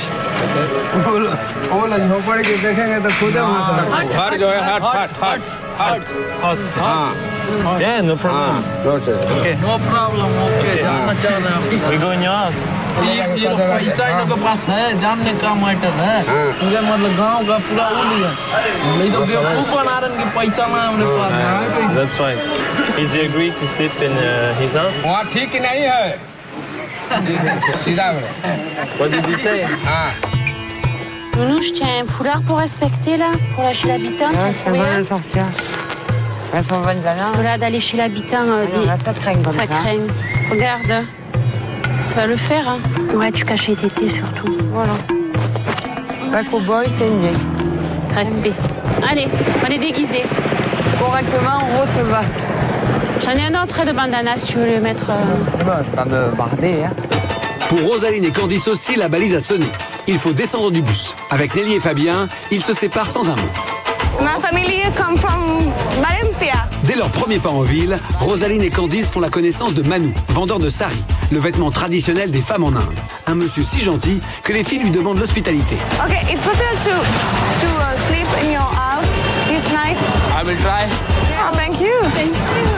[SPEAKER 10] Hard, go ahead, hard, hard, hard.
[SPEAKER 9] Hard, hard, hard. Yeah, no problem. Okay.
[SPEAKER 10] No problem, okay. जाना चाहना है
[SPEAKER 9] We go in your house.
[SPEAKER 10] ये ये पैसा इन लोगों के पास है जानने का मैटर है मुझे मतलब गांव का पूरा वो नहीं है नहीं तो बेवकूफ बना रहे हैं कि पैसा ना हमारे पास है.
[SPEAKER 9] That's fine. Is he agreed to sleep in uh, his house?
[SPEAKER 10] वहाँ ठीक नहीं है सीधा.
[SPEAKER 9] What did he say?
[SPEAKER 10] हाँ.
[SPEAKER 6] Nounou, je tiens un foulard pour respecter là, pour lâcher l'habitant.
[SPEAKER 15] Ouais, ça va le sortir. Elles sont bonnes
[SPEAKER 6] Parce que là, d'aller chez l'habitant, euh, des...
[SPEAKER 15] ça craint comme ça.
[SPEAKER 6] Ça craint. Regarde, ça va le faire. Hein. Ouais, tu caches les tétés surtout.
[SPEAKER 15] Voilà. Pas cow-boy, c'est une vieille.
[SPEAKER 6] Respect. Allez, on est déguisés.
[SPEAKER 15] Correctement, on receva.
[SPEAKER 6] J'en ai un autre de bandana si tu veux le mettre. Euh...
[SPEAKER 15] Bon, je vais pas me barder. Hein.
[SPEAKER 7] Pour Rosaline et Candice aussi, la balise a sonné. il faut descendre du bus. Avec Nelly et Fabien, ils se séparent sans un mot.
[SPEAKER 2] Ma famille come from Valencia.
[SPEAKER 7] Dès leur premier pas en ville, Rosaline et Candice font la connaissance de Manu, vendeur de sari, le vêtement traditionnel des femmes en Inde. Un monsieur si gentil que les filles lui demandent l'hospitalité.
[SPEAKER 2] Okay, it's possible to to uh, sleep in your house this night.
[SPEAKER 11] I will try.
[SPEAKER 2] Oh, thank you. Thank you.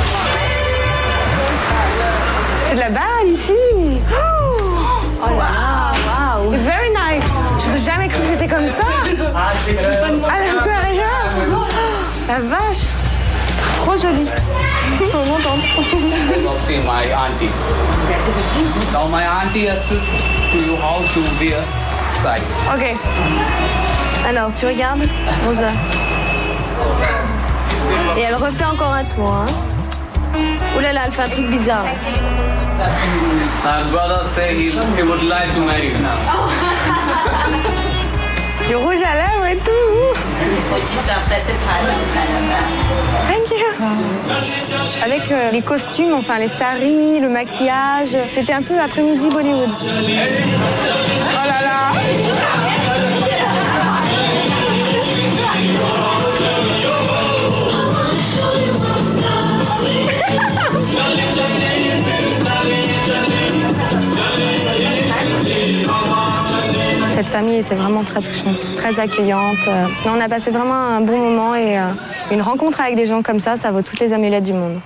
[SPEAKER 2] C'est de la balle ici. Oh, oh là là, wow. It's very nice. J'aurais jamais cru que c'était comme ça. À l'intérieur. La vache. Trop jolie. Je suis trop contente.
[SPEAKER 11] See my auntie. Now my auntie assists to you how to wear sari.
[SPEAKER 2] Ok. Alors, tu regardes, Rosa. Et elle refait encore un tour. Hein. Ouh là là, elle fait un truc bizarre.
[SPEAKER 11] My brother said he, he would like to marry you now.
[SPEAKER 2] Du rouge à lèvres et tout. Thank you. Avec euh, les costumes, enfin les saris, le maquillage, c'était un peu après-midi Bollywood. Oh là là. Cette famille était vraiment très touchante, très accueillante. On a passé vraiment un bon moment et une rencontre avec des gens comme ça, ça vaut toutes les amulettes du monde.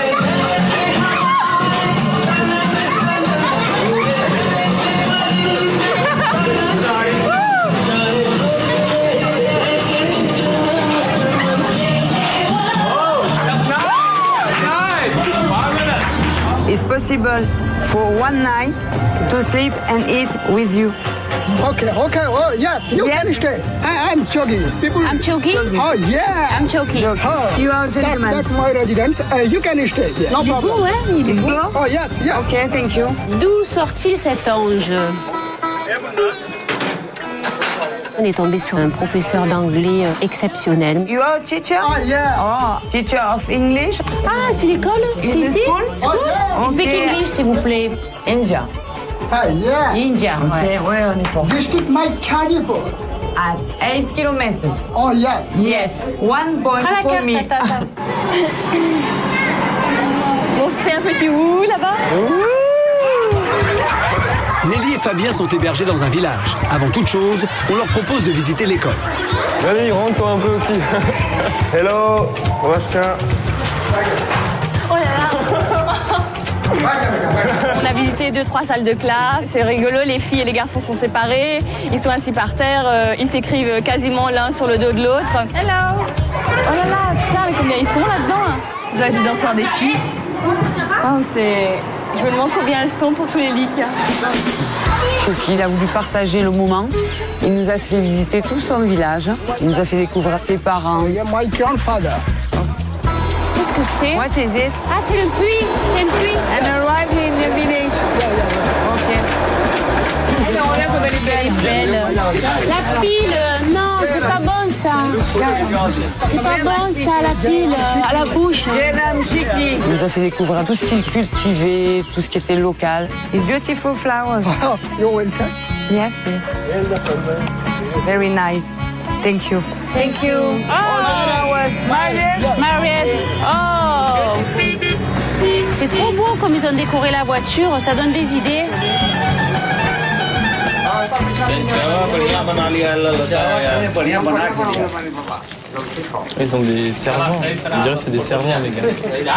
[SPEAKER 15] It's possible for one night to sleep and eat with you.
[SPEAKER 14] Okay, okay, oh yes, you
[SPEAKER 15] Yes.
[SPEAKER 14] can stay. I, I'm Chogi. People.
[SPEAKER 6] I'm Chogi.
[SPEAKER 14] Oh yeah.
[SPEAKER 6] I'm Chogi.
[SPEAKER 14] Oh,
[SPEAKER 15] You are a
[SPEAKER 14] that's,
[SPEAKER 15] gentleman.
[SPEAKER 14] that's my residence. Uh, you can stay. Yeah. No
[SPEAKER 6] Il est
[SPEAKER 14] problem.
[SPEAKER 6] beau, ouais, il est
[SPEAKER 15] Let's
[SPEAKER 6] beau.
[SPEAKER 15] go.
[SPEAKER 14] Oh yes, yes.
[SPEAKER 15] Okay, thank you.
[SPEAKER 6] D'où sort-il cet ange? On est tombé sur un professeur d'anglais euh, exceptionnel.
[SPEAKER 15] You are a teacher?
[SPEAKER 14] Oh yeah.
[SPEAKER 15] Oh, teacher of English?
[SPEAKER 6] Ah, c'est l'école?
[SPEAKER 15] Is
[SPEAKER 6] C'est
[SPEAKER 15] the
[SPEAKER 6] ici?
[SPEAKER 15] school?
[SPEAKER 6] School?
[SPEAKER 14] Oh,
[SPEAKER 6] Speak
[SPEAKER 15] Okay.
[SPEAKER 6] English, s'il vous plaît.
[SPEAKER 15] India.
[SPEAKER 14] Ah yeah.
[SPEAKER 6] India.
[SPEAKER 15] Okay, where on it?
[SPEAKER 14] District my Kajipur.
[SPEAKER 15] At eight kilometers.
[SPEAKER 14] Oh yes.
[SPEAKER 15] Yes. One point
[SPEAKER 2] Prends la
[SPEAKER 15] for
[SPEAKER 2] carte,
[SPEAKER 15] me.
[SPEAKER 2] tata. On fait un petit ouh là-bas.
[SPEAKER 7] Nelly et Fabien sont hébergés dans un village. Avant toute chose, on leur propose de visiter l'école.
[SPEAKER 4] Allez, rentre toi un peu aussi. Hello, Roshka.
[SPEAKER 2] Oh là là. On a visité deux, trois salles de classe. C'est rigolo, les filles et les garçons sont séparés. Ils sont assis par terre, euh, ils s'écrivent quasiment l'un sur le dos de l'autre. Hello. Oh là là, putain, mais combien ils sont là-dedans. Ça doit être le dortoir des filles. Oh, c'est... Je me demande combien elles sont pour tous les lits qu'il y a.
[SPEAKER 15] Choki, il a voulu partager le moment. Il nous a fait visiter tout son village. Il nous a fait découvrir ses parents.
[SPEAKER 14] Yeah, my grandfather.
[SPEAKER 6] Qu'est-ce que c'est?
[SPEAKER 15] What is it?
[SPEAKER 6] Ah, c'est le puits. C'est le puits.
[SPEAKER 15] And arrive in the village. Okay.
[SPEAKER 2] Elle regarde comme elle est belle.
[SPEAKER 6] Belle. La pile, non, c'est pas bon ça. C'est pas bon ça, la pile, à la bouche.
[SPEAKER 15] Jenam Chiki. Il nous a fait découvrir tout ce qu'il cultivait, tout ce qui était local. It's beautiful flowers.
[SPEAKER 14] Oh, you're welcome.
[SPEAKER 15] Yes, please. Very nice. Thank you.
[SPEAKER 2] Thank you.
[SPEAKER 15] All the flowers. Mariette.
[SPEAKER 6] Mariette. Oh. C'est trop beau comme ils ont décoré la voiture, ça donne des idées.
[SPEAKER 5] Ils ont des servants. On dirait que c'est des servants, les gars.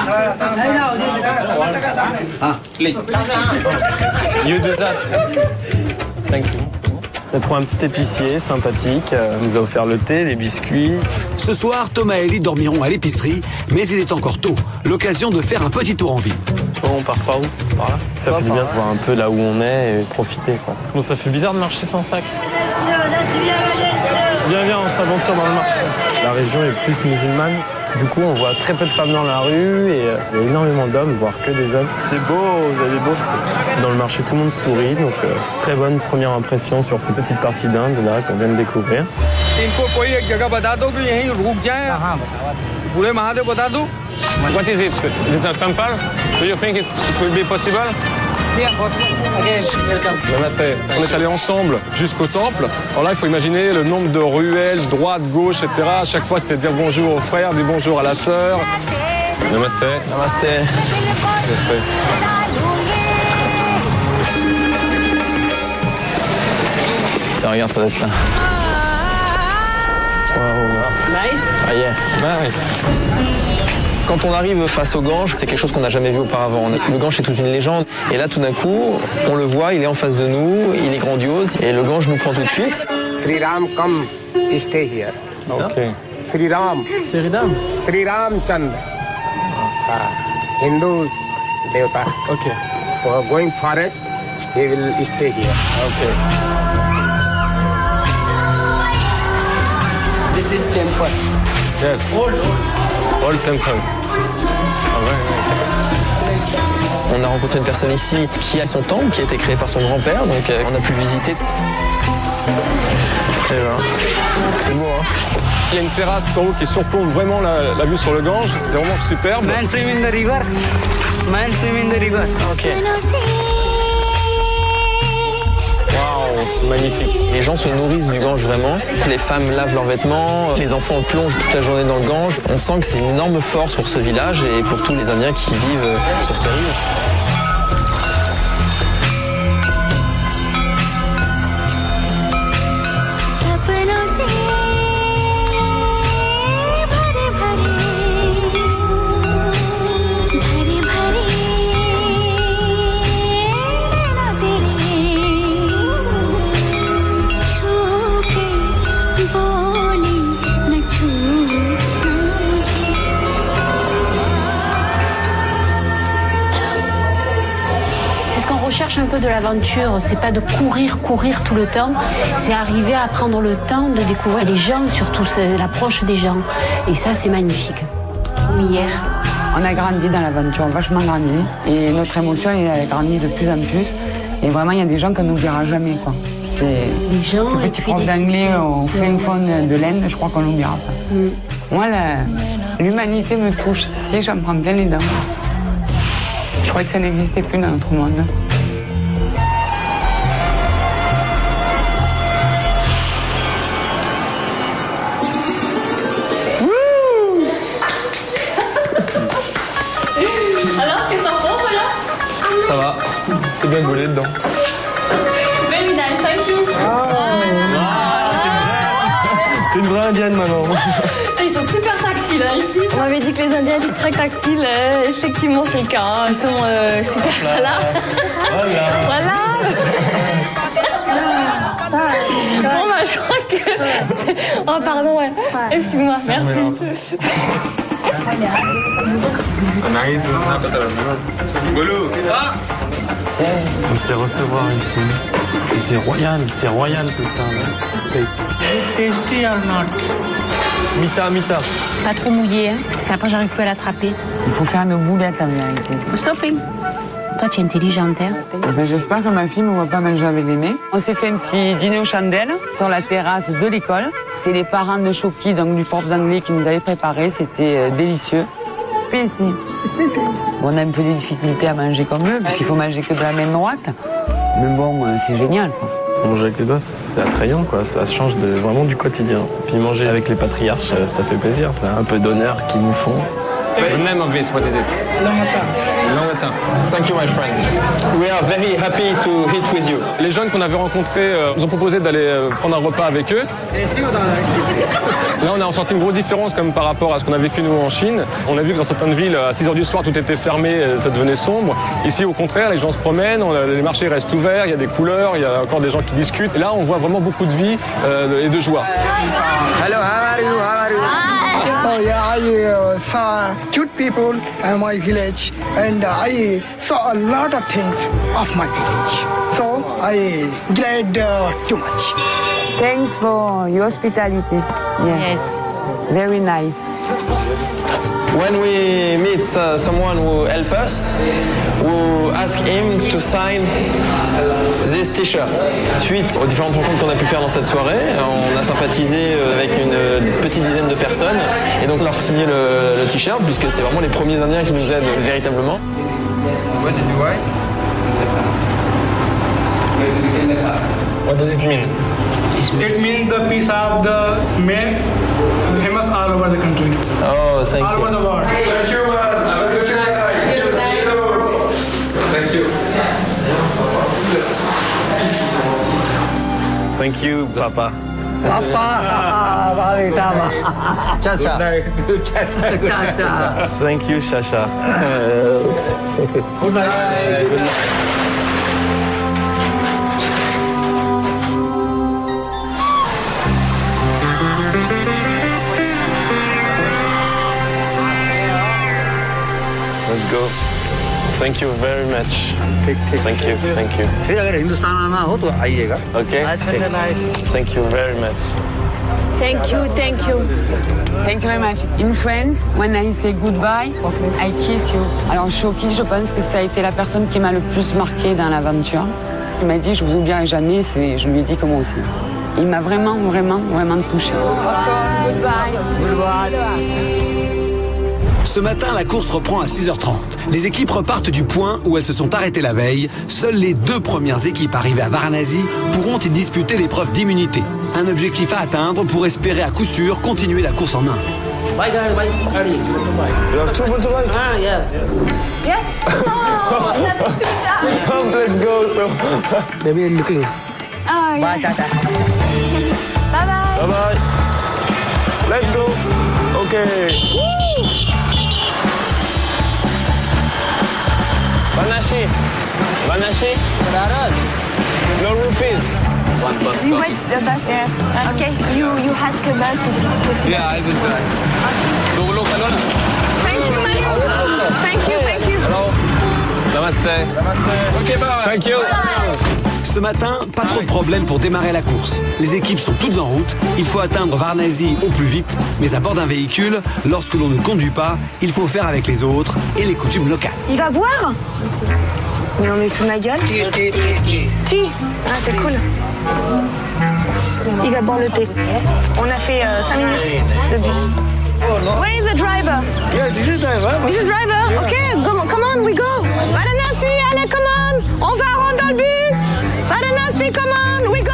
[SPEAKER 5] You do that. Thank you. On a trouvé un petit épicier sympathique. Il nous a offert le thé, les biscuits.
[SPEAKER 7] Ce soir, Thomas et Ellie dormiront à l'épicerie, mais il est encore tôt. L'occasion de faire un petit tour en ville.
[SPEAKER 5] Oh, on part par où? Par là. Ça fait du bien de voir un peu là où on est et profiter, quoi. Bon, ça fait bizarre de marcher sans sac. Viens, viens, on s'aventure dans le marché. La région est plus musulmane. Du coup, on voit très peu de femmes dans la rue et il y a énormément d'hommes, voire que des hommes. C'est beau, vous avez beau. Dans le marché, tout le monde sourit, donc euh, très bonne première impression sur ces petites parties d'Inde là qu'on vient de découvrir. What is it? Is it a temple? Do you think it's, it will be possible? Namasté. On est allé ensemble jusqu'au temple. Alors là, il faut imaginer le nombre de ruelles, droite, gauche, et cetera. À chaque fois, c'était dire bonjour au frère, dire bonjour à la sœur. Namasté.
[SPEAKER 13] Namasté.
[SPEAKER 5] Namasté.
[SPEAKER 13] Tiens, regarde, ça va être là. Wow.
[SPEAKER 12] Nice.
[SPEAKER 13] Ah yeah. Nice. Quand on arrive face au Gange, c'est quelque chose qu'on n'a jamais vu auparavant. Le Gange, c'est toute une légende. Et là, tout d'un coup, on le voit, il est en face de nous, il est grandiose. Et le Gange nous prend tout de suite.
[SPEAKER 14] Sri Ram, come, stay here.
[SPEAKER 5] Okay.
[SPEAKER 14] Sri Ram.
[SPEAKER 10] Sri Ram.
[SPEAKER 14] Sri Ram Chandra. Uh, Hindus, Devata.
[SPEAKER 10] Okay.
[SPEAKER 14] For going forest, he will stay here.
[SPEAKER 5] Okay.
[SPEAKER 12] This is temple.
[SPEAKER 5] Yes.
[SPEAKER 12] Old, old.
[SPEAKER 5] Old temple. Ah ouais, ouais.
[SPEAKER 13] On a rencontré une personne ici qui a son temple, qui a été créé par son grand-père, donc euh, on a pu le visiter. Et voilà. C'est beau, hein?
[SPEAKER 5] Il y a une terrasse tout en haut qui surplombe vraiment la, la vue sur le Gange. C'est vraiment superbe.
[SPEAKER 12] Man swim in the river. Man swim in the river.
[SPEAKER 13] Ok.
[SPEAKER 5] Waouh, magnifique.
[SPEAKER 13] Les gens se nourrissent du Gange vraiment. Les femmes lavent leurs vêtements, les enfants plongent toute la journée dans le Gange. On sent que c'est une énorme force pour ce village et pour tous les Indiens qui vivent sur ces rives.
[SPEAKER 6] Un peu de l'aventure, c'est pas de courir, courir tout le temps, c'est arriver à prendre le temps de découvrir les gens, surtout l'approche des gens. Et ça, c'est magnifique. Comme hier.
[SPEAKER 15] On a grandi dans l'aventure, vachement grandi. Et notre émotion, elle a grandi de plus en plus. Et vraiment, il y a des gens qu'on n'oubliera jamais, quoi.
[SPEAKER 6] Les gens,
[SPEAKER 15] ce petit prof d'anglais au fin fond de l'Inde, je crois qu'on l'oubliera pas. Mm. Moi, l'humanité me touche. Si, j'en prends plein les dents. Je crois que ça n'existait plus dans notre monde.
[SPEAKER 13] Ça va, t'es bien gaulé dedans.
[SPEAKER 8] Very nice, thank you.
[SPEAKER 13] T'es une vraie indienne, maman.
[SPEAKER 8] Ils sont super tactiles hein, ici. On m'avait dit que les Indiens étaient très tactiles. Euh, effectivement, c'est le cas. Hein. Ils sont euh, super. Voilà. Voilà. Voilà. Ça, bon, bah, je crois que. Oh, pardon, ouais. Excuse-moi, merci.
[SPEAKER 4] On sait recevoir ici. C'est royal, c'est royal tout ça.
[SPEAKER 12] Tasty or not?
[SPEAKER 13] Mita, mita.
[SPEAKER 6] Pas trop mouillé, hein. C'est après j'arrive plus à l'attraper.
[SPEAKER 15] Il faut faire nos boulettes en vérité.
[SPEAKER 6] Stopping. Toi, tu es intelligente, hein?
[SPEAKER 15] Ben, j'espère que ma fille ne va pas manger avec les nez. On s'est fait un petit dîner aux chandelles sur la terrasse de l'école. C'est les parents de Choki, donc du prof d'anglais, qui nous avaient préparé. C'était euh, délicieux. Spécial. Bon, on a un peu des difficultés à manger comme eux, parce qu'il faut manger que de la main droite. Mais bon, euh, c'est génial, quoi.
[SPEAKER 4] Manger avec les doigts, c'est attrayant, quoi. Ça change de, vraiment du quotidien. Puis manger avec les patriarches, ça fait plaisir. C'est un peu d'honneur qu'ils nous font.
[SPEAKER 5] The name of this, what is it?
[SPEAKER 14] Longatan.
[SPEAKER 5] Longatan.
[SPEAKER 13] Thank you, my friend. We are very happy to eat with you.
[SPEAKER 5] Les jeunes qu'on avait rencontrés euh, nous ont proposé d'aller euh, prendre un repas avec eux. Là, on a ressenti une grosse différence comme par rapport à ce qu'on a vécu nous en Chine. On a vu que dans certaines villes, à six heures du soir, tout était fermé, ça devenait sombre. Ici, au contraire, les gens se promènent, on a, les marchés restent ouverts, il y a des couleurs, il y a encore des gens qui discutent. Et là, on voit vraiment beaucoup de vie euh, et de joie.
[SPEAKER 14] Hello, how are you? How are you? Oh yeah, I uh, saw cute people in my village, and I saw a lot of things of my village. So I glad uh, too much.
[SPEAKER 15] Thanks for your hospitality. Yes.
[SPEAKER 6] Yes.
[SPEAKER 15] Very nice.
[SPEAKER 13] When we meet uh, someone who help us, we ask him to sign this t-shirt. Suite aux différentes rencontres qu'on a pu faire dans cette soirée, on a sympathisé avec une petite dizaine de personnes et donc on leur a signé le, le t-shirt puisque c'est vraiment les premiers Indiens qui nous aident véritablement.
[SPEAKER 16] What did you write?
[SPEAKER 5] What does it mean?
[SPEAKER 12] It means the peace of the men, famous all over the country.
[SPEAKER 13] Oh, thank
[SPEAKER 12] all
[SPEAKER 13] you.
[SPEAKER 12] over the world.
[SPEAKER 4] Thank you, man. Thank you.
[SPEAKER 5] Thank you, Papa.
[SPEAKER 12] Papa.
[SPEAKER 10] Cha-cha.
[SPEAKER 12] Cha-cha.
[SPEAKER 5] Thank you, Shasha.
[SPEAKER 12] Good night.
[SPEAKER 5] Good night. Let's go. Thank you very much. Thank you, thank you.
[SPEAKER 10] फिर अगर हिंदुस्तान आना हो तो आइएगा.
[SPEAKER 5] Okay. Thank you very much.
[SPEAKER 6] Thank you, thank you.
[SPEAKER 15] Thank you very much. In France, when I say goodbye, I kiss you. Alors Shoki, je pense que ça a été la personne qui m'a le plus marqué dans l'aventure. Il m'a dit, je vous oublierai jamais, je lui ai dit comment aussi. Il m'a vraiment, vraiment, vraiment touché.
[SPEAKER 6] Goodbye.
[SPEAKER 15] Goodbye.
[SPEAKER 7] Ce matin, la course reprend à six heures trente. Les équipes repartent du point où elles se sont arrêtées la veille. Seules les deux premières équipes arrivées à Varanasi pourront y disputer l'épreuve d'immunité. Un objectif à atteindre pour espérer à coup sûr continuer la course en Inde.
[SPEAKER 10] Bye guys, bye. Ready.
[SPEAKER 4] You have two motorbikes?
[SPEAKER 10] Ah, yes.
[SPEAKER 2] Yes? Oh, that's too dark.
[SPEAKER 4] Come, let's go. So.
[SPEAKER 10] Baby, looking.
[SPEAKER 2] Oh, yeah.
[SPEAKER 10] Bye, tata.
[SPEAKER 2] Bye-bye.
[SPEAKER 4] Bye-bye. Let's go. Okay.
[SPEAKER 5] Banashi. Banashi. No rupees.
[SPEAKER 2] We wait the bus. Yes. Okay, you you ask a bus if it's possible.
[SPEAKER 11] Yeah, I will try. Dolo Kalona.
[SPEAKER 2] Thank you, Manu. Thank you, thank you.
[SPEAKER 5] Hello. Namaste. Namaste. Okay, bye. Thank you.
[SPEAKER 7] Ce matin, pas trop de problème pour démarrer la course. Les équipes sont toutes en route. Il faut atteindre Varanasi au plus vite. Mais à bord d'un véhicule, lorsque l'on ne conduit pas, il faut faire avec les autres et les coutumes locales.
[SPEAKER 2] Il va boire? Mais on est sous ma gueule. Ti. Ah, c'est cool. Il va boire le thé. On a fait euh, cinq minutes de bus. Where is the driver?
[SPEAKER 4] Yeah, this is driver.
[SPEAKER 2] This is driver?
[SPEAKER 4] Yeah.
[SPEAKER 2] Okay, come on, come on, we go. Varanasi, allez, come on. On va rendre dans le bus. Varanasi, come on, we go.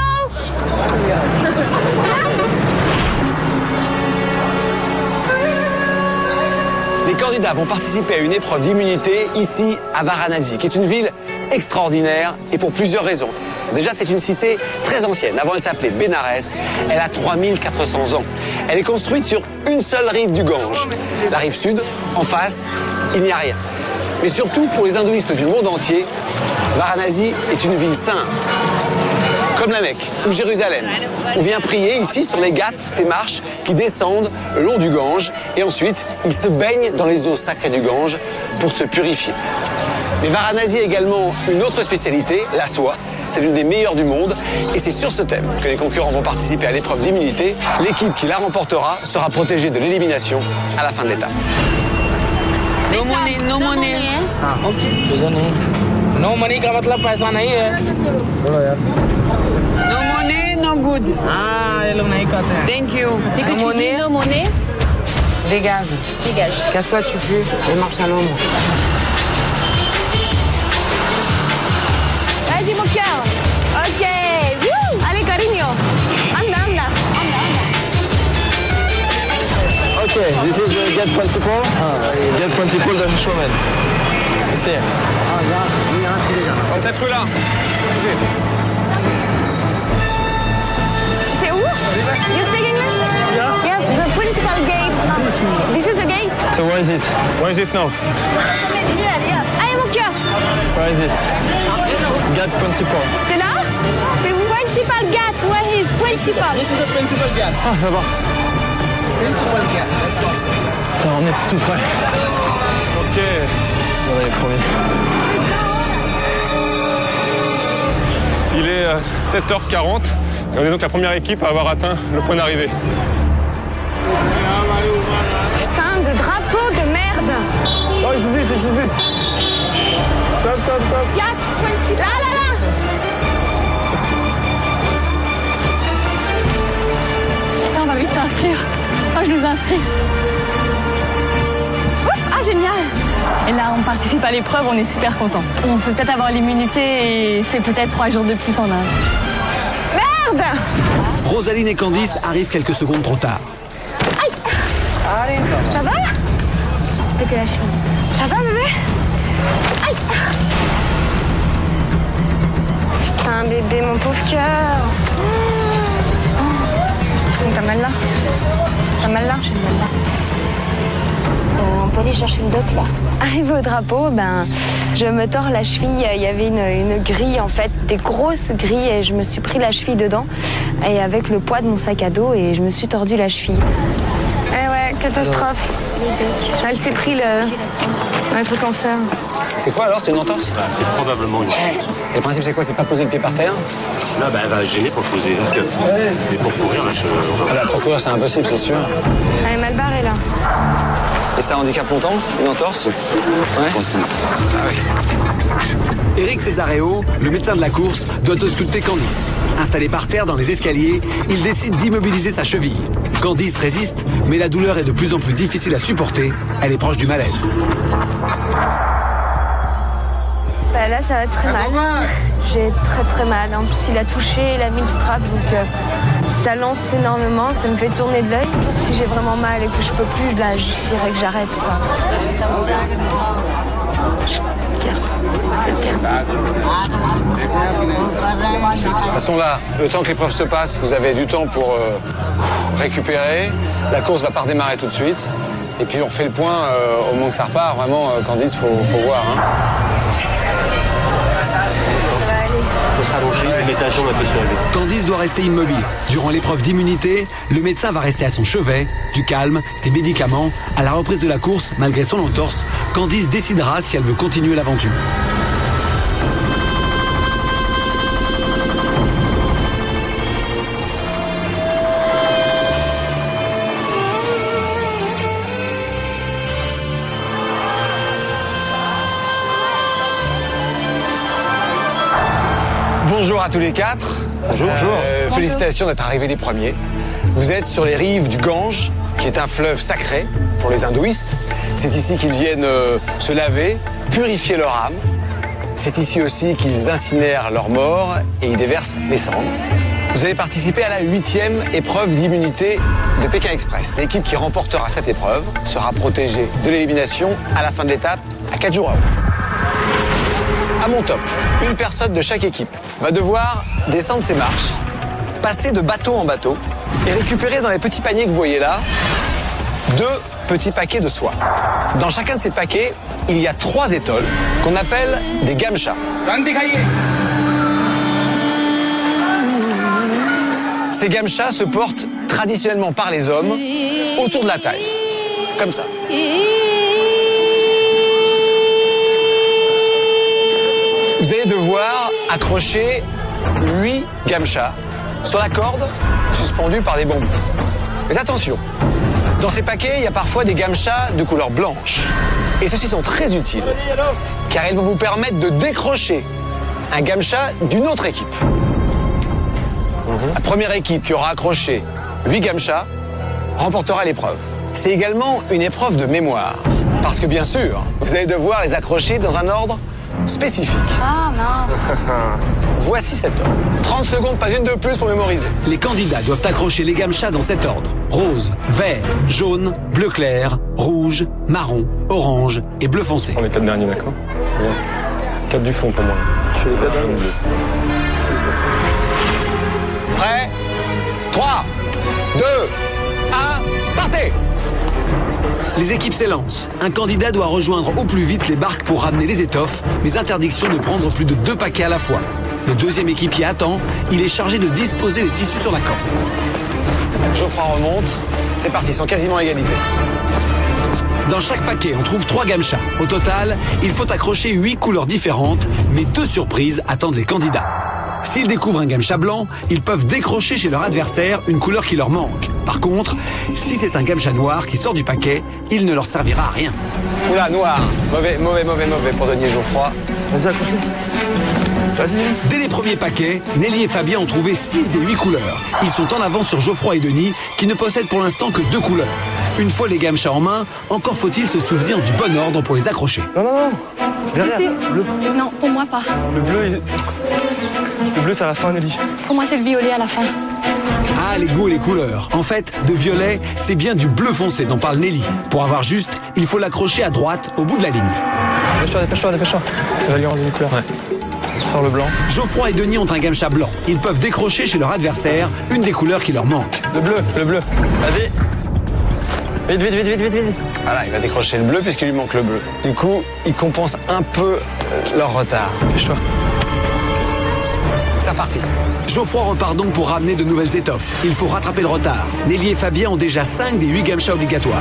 [SPEAKER 1] Les candidats vont participer à une épreuve d'immunité ici à Varanasi, qui est une ville extraordinaire et pour plusieurs raisons. Déjà, c'est une cité très ancienne. Avant, elle s'appelait Bénarès. Elle a trois mille quatre cents ans. Elle est construite sur une seule rive du Gange. La rive sud, en face, il n'y a rien. Mais surtout, pour les hindouistes du monde entier, Varanasi est une ville sainte. Comme la Mecque ou Jérusalem. On vient prier ici sur les ghats, ces marches qui descendent le long du Gange. Et ensuite, ils se baignent dans les eaux sacrées du Gange pour se purifier. Mais Varanasi a également une autre spécialité, la soie. C'est l'une des meilleures du monde et c'est sur ce thème que les concurrents vont participer à l'épreuve d'immunité. L'équipe qui la remportera sera protégée de l'élimination à la fin de l'étape.
[SPEAKER 15] No money, no money.
[SPEAKER 10] हाँ, okay. No money का मतलब पैसा नहीं है. बोलो यार.
[SPEAKER 15] No money, no good.
[SPEAKER 10] हाँ, ये लोग नहीं कहते हैं.
[SPEAKER 15] Thank you.
[SPEAKER 6] Dès que tu dis no money,
[SPEAKER 15] dégage.
[SPEAKER 6] Dégage.
[SPEAKER 15] Casse-toi, tu pues et marche à l'ombre.
[SPEAKER 2] Vas-y, mon cœur. Ok. Woo. Allez, cariño. Anda, anda. Anda, anda.
[SPEAKER 13] Okay, this is the get principle. Uh, get principle de Showman. Ici.
[SPEAKER 5] Dans cette rue-là.
[SPEAKER 2] C'est où? You speak English? Yeah. Yes, the principal gate. This is the gate.
[SPEAKER 5] So where is it? Where is it now?
[SPEAKER 2] Allez, mon cœur.
[SPEAKER 5] Where is it? Gate principal.
[SPEAKER 2] C'est là? C'est où? Principal gate. Where is principal?
[SPEAKER 4] This is the principal gate.
[SPEAKER 5] Ah, là-bas.
[SPEAKER 4] Principal gate.
[SPEAKER 5] Putain, on est tout près. Ok. On est les premiers. Il est euh, sept heures quarante et on est donc la première équipe à avoir atteint le point d'arrivée.
[SPEAKER 2] Putain de drapeau de merde.
[SPEAKER 4] Oh, this is it, this is it. Stop, stop, stop.
[SPEAKER 2] Gate principal. Là, là, là.
[SPEAKER 8] Attends, on va vite s'inscrire. Oh, je nous inscris. Ah, génial. Et là, on participe à l'épreuve, on est super content. On peut peut-être avoir l'immunité et c'est peut-être trois jours de plus en Inde.
[SPEAKER 2] Merde!
[SPEAKER 7] Rosaline et Candice arrivent quelques secondes trop tard.
[SPEAKER 2] Aïe! Ça va?
[SPEAKER 8] J'ai pété la cheville.
[SPEAKER 2] Ça va, bébé? Aïe! Putain, bébé, mon pauvre cœur. Oh, t'as mal là? T'as mal là? J'ai mal là.
[SPEAKER 8] Euh, on peut aller chercher une doc là. Arrivé au drapeau, ben, je me tords la cheville. Il y avait une, une grille en fait, des grosses grilles et je me suis pris la cheville dedans. Et avec le poids de mon sac à dos et je me suis tordu la cheville.
[SPEAKER 2] Eh ouais, catastrophe. Elle s'est pris le, le truc en fer.
[SPEAKER 1] C'est quoi alors? C'est une entorse?
[SPEAKER 16] Bah, c'est probablement une entorse.
[SPEAKER 1] Et le principe c'est quoi? C'est pas poser le pied par terre?
[SPEAKER 16] Là, bah, elle va gêner pour poser. Mais pour courir, là, je...
[SPEAKER 1] Ah bah, pour courir c'est impossible, c'est sûr.
[SPEAKER 2] Elle est mal barrée là.
[SPEAKER 1] Et ça handicape longtemps? Une entorse?
[SPEAKER 16] Oui.
[SPEAKER 1] Ouais. Ah oui.
[SPEAKER 7] Éric Césareo, le médecin de la course, doit ausculter Candice. Installé par terre dans les escaliers, il décide d'immobiliser sa cheville. Candice résiste, mais la douleur est de plus en plus difficile à supporter. Elle est proche du malaise.
[SPEAKER 8] Bah là, ça va très mal. J'ai très très mal. En plus, il a touché, il a mis le strap, donc euh, ça lance énormément, ça me fait tourner de l'œil. Sauf que si j'ai vraiment mal et que je peux plus, là, je dirais que j'arrête, quoi.
[SPEAKER 1] De toute façon là, le temps que l'épreuve se passe, vous avez du temps pour euh, récupérer. La course va pas redémarrer tout de suite. Et puis on fait le point euh, au moment que ça repart. Vraiment, euh, Candice, faut, faut voir. Hein.
[SPEAKER 16] Il faut se rallonger, mettre la jambe un peu sur la vie.
[SPEAKER 7] Candice doit rester immobile. Durant l'épreuve d'immunité, le médecin va rester à son chevet, du calme, des médicaments. À la reprise de la course, malgré son entorse, Candice décidera si elle veut continuer l'aventure.
[SPEAKER 1] Bonjour à tous les quatre.
[SPEAKER 4] Bonjour.
[SPEAKER 1] Euh, félicitations d'être arrivés les premiers. Vous êtes sur les rives du Gange, qui est un fleuve sacré pour les hindouistes. C'est ici qu'ils viennent euh, se laver, purifier leur âme. C'est ici aussi qu'ils incinèrent leurs morts et y déversent les cendres. Vous allez participer à la huitième épreuve d'immunité de Pékin Express. L'équipe qui remportera cette épreuve sera protégée de l'élimination à la fin de l'étape à quatre jours à haut. À mon top, une personne de chaque équipe va devoir descendre ses marches, passer de bateau en bateau et récupérer dans les petits paniers que vous voyez là deux petits paquets de soie. Dans chacun de ces paquets, il y a trois étoiles qu'on appelle des gamchas. Ces gamchas se portent traditionnellement par les hommes autour de la taille, comme ça. Vous allez devoir accrocher huit gamchas sur la corde suspendue par des bambous. Mais attention, dans ces paquets, il y a parfois des gamchas de couleur blanche. Et ceux-ci sont très utiles, car ils vont vous permettre de décrocher un gamcha d'une autre équipe. La première équipe qui aura accroché huit gamchas remportera l'épreuve. C'est également une épreuve de mémoire, parce que bien sûr, vous allez devoir les accrocher dans un ordre spécifique.
[SPEAKER 8] Ah mince.
[SPEAKER 1] Voici cet ordre. trente secondes, pas une de plus pour mémoriser.
[SPEAKER 7] Les candidats doivent accrocher les gamchas dans cet ordre. Rose, vert, jaune, bleu clair, rouge, marron, orange et bleu foncé.
[SPEAKER 5] On est quatre derniers, d'accord? Quatre du fond pour moi.
[SPEAKER 4] Tu fais les quatre derniers.
[SPEAKER 1] Prêt? trois, deux, un, partez!
[SPEAKER 7] Les équipes s'élancent. Un candidat doit rejoindre au plus vite les barques pour ramener les étoffes, mais interdiction de prendre plus de deux paquets à la fois. Le deuxième équipier attend. Il est chargé de disposer les tissus sur la corde.
[SPEAKER 1] Geoffroy remonte. C'est parti, ils sont quasiment à égalité.
[SPEAKER 7] Dans chaque paquet, on trouve trois gamchas. Au total, il faut accrocher huit couleurs différentes, mais deux surprises attendent les candidats. S'ils découvrent un gamcha blanc, ils peuvent décrocher chez leur adversaire une couleur qui leur manque. Par contre, si c'est un gamcha noir qui sort du paquet, il ne leur servira à rien.
[SPEAKER 1] Oula, noir. Mauvais, mauvais, mauvais, mauvais pour Denis Geoffroy.
[SPEAKER 4] Vas-y, accroche-le.
[SPEAKER 7] Dès les premiers paquets, Nelly et Fabien ont trouvé six des huit couleurs. Ils sont en avance sur Geoffroy et Denis, qui ne possèdent pour l'instant que deux couleurs. Une fois les gamchas en main, encore faut-il se souvenir du bon ordre pour les accrocher.
[SPEAKER 4] Non, non, non. Derrière, bleu.
[SPEAKER 8] Non, pour moi pas.
[SPEAKER 4] Le bleu, il... le bleu, c'est à la fin, Nelly.
[SPEAKER 8] Pour moi, c'est le violet à la fin.
[SPEAKER 7] Ah, les goûts et les couleurs. En fait, de violet, c'est bien du bleu foncé dont parle Nelly. Pour avoir juste, il faut l'accrocher à droite, au bout de la ligne.
[SPEAKER 4] Dépêche-toi, dépêche-toi, dépêche-toi. Je vais lui enlever une couleur. Ouais. Sors le blanc.
[SPEAKER 7] Geoffroy et Denis ont un gamcha blanc. Ils peuvent décrocher chez leur adversaire une des couleurs qui leur manque.
[SPEAKER 4] Le bleu, le bleu. Vas-y. Vite, vite, vite, vite, vite, vite.
[SPEAKER 1] Voilà, il va décrocher le bleu puisqu'il lui manque le bleu. Du coup, ils compensent un peu leur retard.
[SPEAKER 4] Dépêche-toi.
[SPEAKER 1] C'est parti.
[SPEAKER 7] Geoffroy repart donc pour ramener de nouvelles étoffes. Il faut rattraper le retard. Nelly et Fabien ont déjà cinq des huit gamchas obligatoires.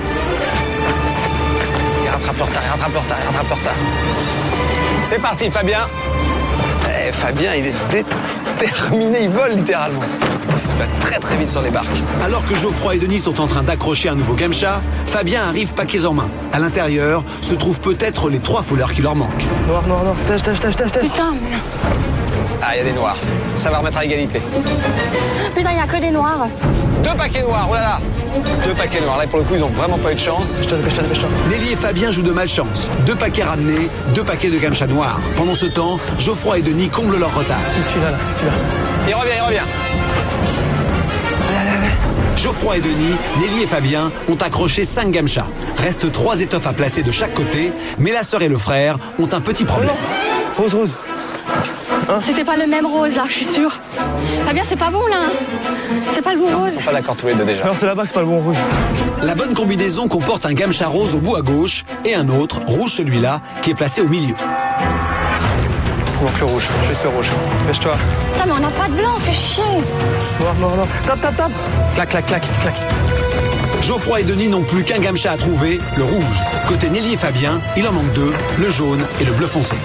[SPEAKER 1] Il rattrape le retard, il rattrape le retard, il rattrape le retard. C'est parti, Fabien. Eh, Fabien, il est déterminé, il vole littéralement. Il va très très vite sur les barques.
[SPEAKER 7] Alors que Geoffroy et Denis sont en train d'accrocher un nouveau gamcha, Fabien arrive paquets en main. À l'intérieur se trouvent peut-être les trois couleurs qui leur manquent.
[SPEAKER 4] Noir, noir, noir. Tâche, tâche, tâche, tâche.
[SPEAKER 8] Putain.
[SPEAKER 1] Ah, il y a des noirs. Ça va remettre à égalité.
[SPEAKER 8] Putain, il n'y a que des noirs.
[SPEAKER 1] Deux paquets noirs, oh là là. Deux paquets noirs. Là, pour le coup, ils ont vraiment pas eu de chance.
[SPEAKER 4] Dépêche-toi, dépêche-toi, dépêche-toi.
[SPEAKER 7] Nelly et Fabien jouent de malchance. Deux paquets ramenés, deux paquets de gamcha noirs. Pendant ce temps, Geoffroy et Denis comblent leur retard.
[SPEAKER 4] Celui-là, là, celui-là.
[SPEAKER 1] Il revient, il revient.
[SPEAKER 4] Allez, allez, allez.
[SPEAKER 7] Geoffroy et Denis, Nelly et Fabien ont accroché cinq gamchas. Restent trois étoffes à placer de chaque côté, mais la sœur et le frère ont un petit problème.
[SPEAKER 4] Oh rose, rose.
[SPEAKER 8] Hein? C'était pas le même rose là, je suis sûre. Fabien, c'est pas bon là. C'est pas le bon
[SPEAKER 1] non,
[SPEAKER 8] rose.
[SPEAKER 1] Ils sont pas d'accord tous les deux déjà.
[SPEAKER 4] Alors c'est là-bas que c'est pas le bon rose.
[SPEAKER 7] La bonne combinaison comporte un gamcha rose au bout à gauche et un autre, rouge celui-là, qui est placé au milieu.
[SPEAKER 4] Il manque le rouge, juste le rouge. Dépêche-toi.
[SPEAKER 8] Putain, mais on n'a pas de blanc, c'est chiant.
[SPEAKER 4] Noir, noir, noir. Tape, tape, tape. Clac, clac, clac, clac.
[SPEAKER 7] Geoffroy et Denis n'ont plus qu'un gamcha à trouver, le rouge. Côté Nelly et Fabien, il en manque deux, le jaune et le bleu foncé.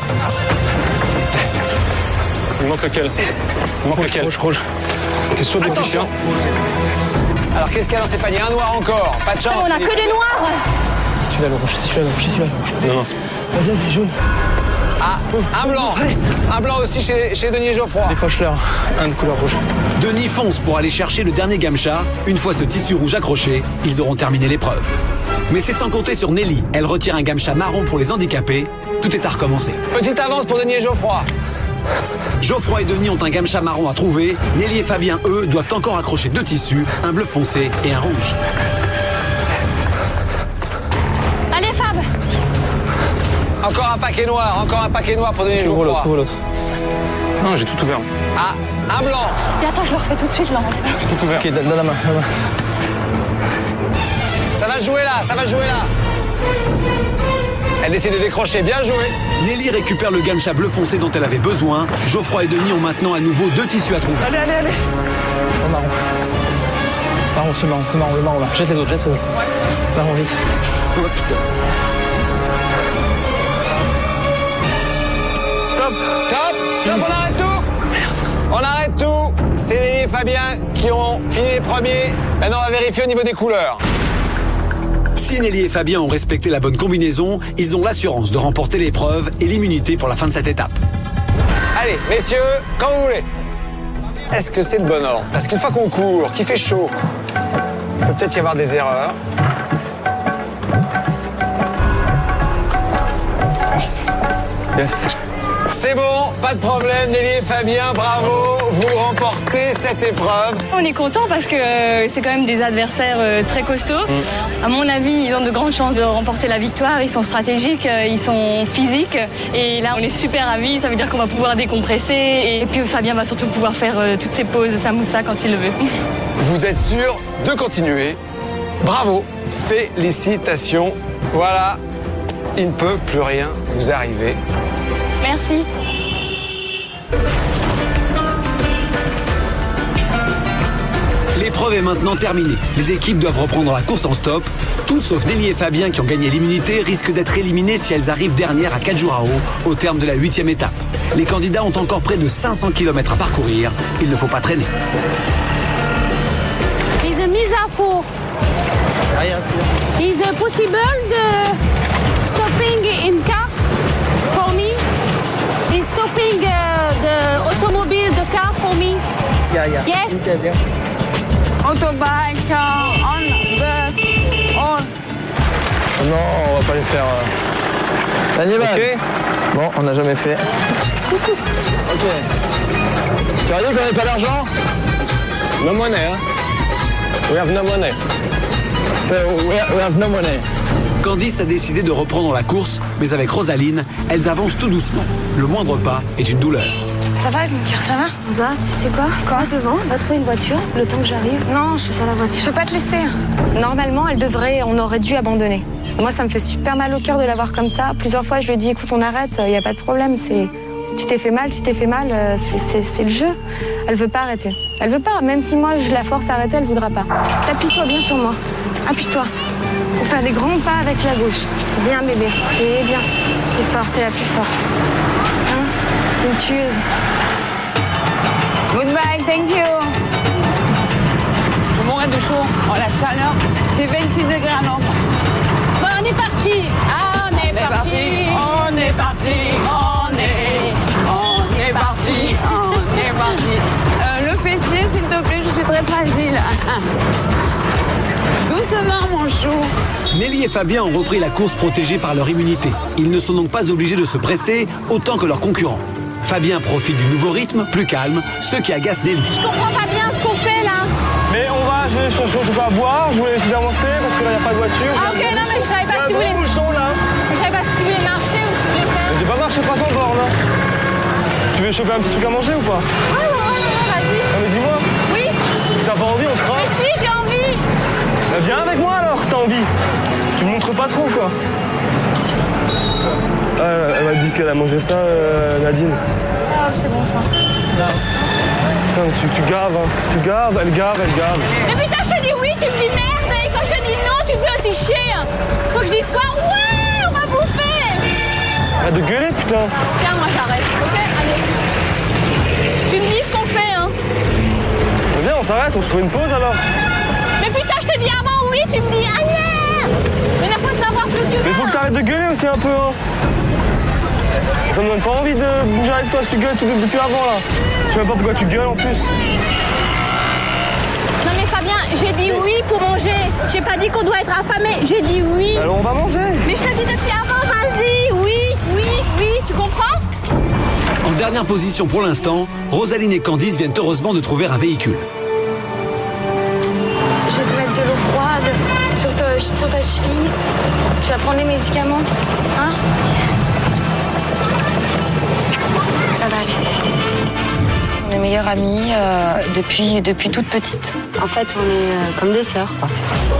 [SPEAKER 5] Il manque lequel Il manque
[SPEAKER 4] rouge,
[SPEAKER 5] lequel
[SPEAKER 4] Rouge, rouge. T'es sûr de
[SPEAKER 1] Attention. Alors qu'est-ce qu'il y a dans ces paniers? Un noir encore. Pas de chance.
[SPEAKER 8] On a que des noirs.
[SPEAKER 4] C'est celui-là le rouge, c'est celui-là le rouge, c'est celui-là le rouge.
[SPEAKER 5] Non, non.
[SPEAKER 4] Vas-y, vas-y, jaune.
[SPEAKER 1] Ah, un blanc.
[SPEAKER 4] Allez.
[SPEAKER 1] Un blanc aussi chez, chez Denis et Geoffroy.
[SPEAKER 4] Décroche-leur. Un de couleur rouge.
[SPEAKER 7] Denis fonce pour aller chercher le dernier gamcha. Une fois ce tissu rouge accroché, ils auront terminé l'épreuve. Mais c'est sans compter sur Nelly. Elle retire un gamcha marron pour les handicapés. Tout est à recommencer.
[SPEAKER 1] Petite avance pour Denis et Geoffroy.
[SPEAKER 7] Geoffroy et Denis ont un gamcha marron à trouver. Nelly et Fabien, eux, doivent encore accrocher deux tissus, un bleu foncé et un rouge.
[SPEAKER 8] Allez, Fab.
[SPEAKER 1] Encore un paquet noir, encore un paquet noir pour Denis et
[SPEAKER 4] Ouvre
[SPEAKER 1] Geoffroy.
[SPEAKER 4] l'autre, ouvre l'autre.
[SPEAKER 5] Non, j'ai tout ouvert.
[SPEAKER 1] Ah, un blanc.
[SPEAKER 8] Et attends, je le refais tout de suite, je le remets.
[SPEAKER 5] J'ai tout ouvert.
[SPEAKER 4] Ok, donne la main, la main.
[SPEAKER 1] Ça va jouer là, ça va jouer là. Elle décide de décrocher, bien joué.
[SPEAKER 7] Nelly récupère le gamcha bleu foncé dont elle avait besoin. Geoffroy et Denis ont maintenant à nouveau deux tissus à trouver.
[SPEAKER 4] Allez, allez, allez. C'est marron. Marron, ce marron, ce marron, le marron là. Jette les autres, jette les autres. Marron, vite.
[SPEAKER 1] Stop, stop, stop, on arrête tout. On arrête tout. C'est Nelly et Fabien qui ont fini les premiers. Maintenant, on va vérifier au niveau des couleurs.
[SPEAKER 7] Si Nelly et Fabien ont respecté la bonne combinaison, ils ont l'assurance de remporter l'épreuve et l'immunité pour la fin de cette étape.
[SPEAKER 1] Allez, messieurs, quand vous voulez. Est-ce que c'est le bon ordre? Parce qu'une fois qu'on court, qu'il fait chaud, il peut peut-être y avoir des erreurs.
[SPEAKER 4] Yes.
[SPEAKER 1] C'est bon, pas de problème, Nelly et Fabien, bravo, vous remportez cette épreuve.
[SPEAKER 8] On est content parce que euh, c'est quand même des adversaires euh, très costauds. Mm. À mon avis, ils ont de grandes chances de remporter la victoire. Ils sont stratégiques, euh, ils sont physiques. Et là, on est super ravis. Ça veut dire qu'on va pouvoir décompresser. Et puis Fabien va surtout pouvoir faire euh, toutes ses pauses samoussa quand il le veut.
[SPEAKER 1] Vous êtes sûr de continuer. Bravo, félicitations. Voilà, il ne peut plus rien vous arriver.
[SPEAKER 8] Merci.
[SPEAKER 7] L'épreuve est maintenant terminée. Les équipes doivent reprendre la course en stop. Toutes sauf Nelly et Fabien qui ont gagné l'immunité risquent d'être éliminées si elles arrivent dernières à Khajuraho au terme de la huitième étape. Les candidats ont encore près de cinq cents kilomètres à parcourir. Il ne faut pas traîner.
[SPEAKER 6] Is a mise à faux. Is it possible de stopping in car for me? Is stopping uh,
[SPEAKER 8] build the car for me?
[SPEAKER 10] Yeah, yeah.
[SPEAKER 8] Yes.
[SPEAKER 15] Autobike, uh, on the... On.
[SPEAKER 4] Non, on va pas les faire. Euh... Animal.
[SPEAKER 13] Ok. Bon, on n'a jamais fait. Ok. Tu as dit qu'on n'avait pas d'argent?
[SPEAKER 5] No money, hein? We have no money.
[SPEAKER 13] So, we have, we have no money.
[SPEAKER 7] Candice a décidé de reprendre la course, mais avec Rosaline, elles avancent tout doucement. Le moindre pas est une douleur.
[SPEAKER 2] Ça va, mon cœur, ça va?
[SPEAKER 8] Rosa, tu sais quoi? Quoi? Devant, on va trouver une voiture, le temps que j'arrive.
[SPEAKER 2] Non, je
[SPEAKER 8] pas la voiture.
[SPEAKER 2] Je peux pas te laisser. Normalement, elle devrait, on aurait dû abandonner. Moi, ça me fait super mal au cœur de la voir comme ça. Plusieurs fois, je lui ai dit, écoute, on arrête, il n'y a pas de problème. C'est, tu t'es fait mal, tu t'es fait mal, c'est le jeu. Elle veut pas arrêter. Elle veut pas, même si moi, je la force à arrêter, elle voudra pas. Appuie-toi bien sur moi. Appuie-toi. Pour faire des grands pas avec la gauche. C'est bien, bébé. C'est bien. T'es forte, t'es la plus forte. Hein? T'es une tueuse.
[SPEAKER 15] Goodbye, thank you. Je mourrais de chaud. Oh, la chaleur. C'est vingt-six degrés à l'ombre.
[SPEAKER 8] Bon, on est parti. Ah, on est,
[SPEAKER 15] on est parti. On est parti. On est. On est parti. On est parti. Euh, le fessier, s'il te plaît, je suis très fragile. Doucement, mon chou.
[SPEAKER 7] Nelly et Fabien ont repris la course protégée par leur immunité. Ils ne sont donc pas obligés de se presser autant que leurs concurrents. Fabien profite du nouveau rythme, plus calme, ce qui agace Nelly.
[SPEAKER 8] Je comprends pas bien ce qu'on fait là.
[SPEAKER 4] Mais on va, je vais chercher je vais à boire, je voulais essayer d'avancer parce que là il n'y a pas de voiture.
[SPEAKER 8] Ah ok, non mais je savais pas si tu voulais...
[SPEAKER 4] Bouchon, là.
[SPEAKER 8] Je savais pas si tu voulais marcher ou si tu voulais faire...
[SPEAKER 4] J'ai pas marché, pas encore là. Tu veux choper un petit truc à manger ou pas?
[SPEAKER 8] Ouais, ouais, ouais, ouais, vas-y.
[SPEAKER 4] Non mais dis-moi.
[SPEAKER 8] Oui.
[SPEAKER 4] Si t'as pas envie, on se croit.
[SPEAKER 8] Mais si, j'ai envie.
[SPEAKER 4] Bah, viens avec moi alors, si t'as envie. Tu me montres pas trop quoi. Ah, elle m'a dit qu'elle a mangé ça, euh, Nadine.
[SPEAKER 8] Ah, c'est bon ça.
[SPEAKER 4] Putain, tu, tu gaves, hein. Tu gaves, elle gave, elle gave.
[SPEAKER 8] Mais putain, je te dis oui, tu me dis merde. Et quand je te dis non, tu me fais aussi chier. Faut que je dise quoi? Ouais, on va bouffer.
[SPEAKER 4] Arrête de gueuler, putain.
[SPEAKER 8] Tiens, moi j'arrête, ok? Allez. Tu me dis ce qu'on fait, hein.
[SPEAKER 4] Viens, on s'arrête, on se fait une pause alors.
[SPEAKER 8] Mais putain, je te dis avant oui, tu me dis allez. Mais il faut savoir ce que tu veux.
[SPEAKER 4] Mais faut que t'arrêtes de gueuler aussi un peu, hein. Ça me donne pas envie de bouger avec toi si tu gueules tout depuis avant là. Je sais même pas pourquoi tu gueules en plus.
[SPEAKER 8] Non mais Fabien, j'ai dit oui pour manger. J'ai pas dit qu'on doit être affamé, j'ai dit oui.
[SPEAKER 4] Alors on va manger.
[SPEAKER 8] Mais je te dis depuis avant, vas-y, oui, oui, oui, tu comprends?
[SPEAKER 7] En dernière position pour l'instant, Rosaline et Candice viennent heureusement de trouver un véhicule.
[SPEAKER 2] Je vais te mettre de l'eau froide sur ta, sur ta cheville. Tu vas prendre les médicaments, hein? Ça va aller. On est meilleures amies euh, depuis, depuis toute petite.
[SPEAKER 6] En fait, on est euh, comme des sœurs, quoi.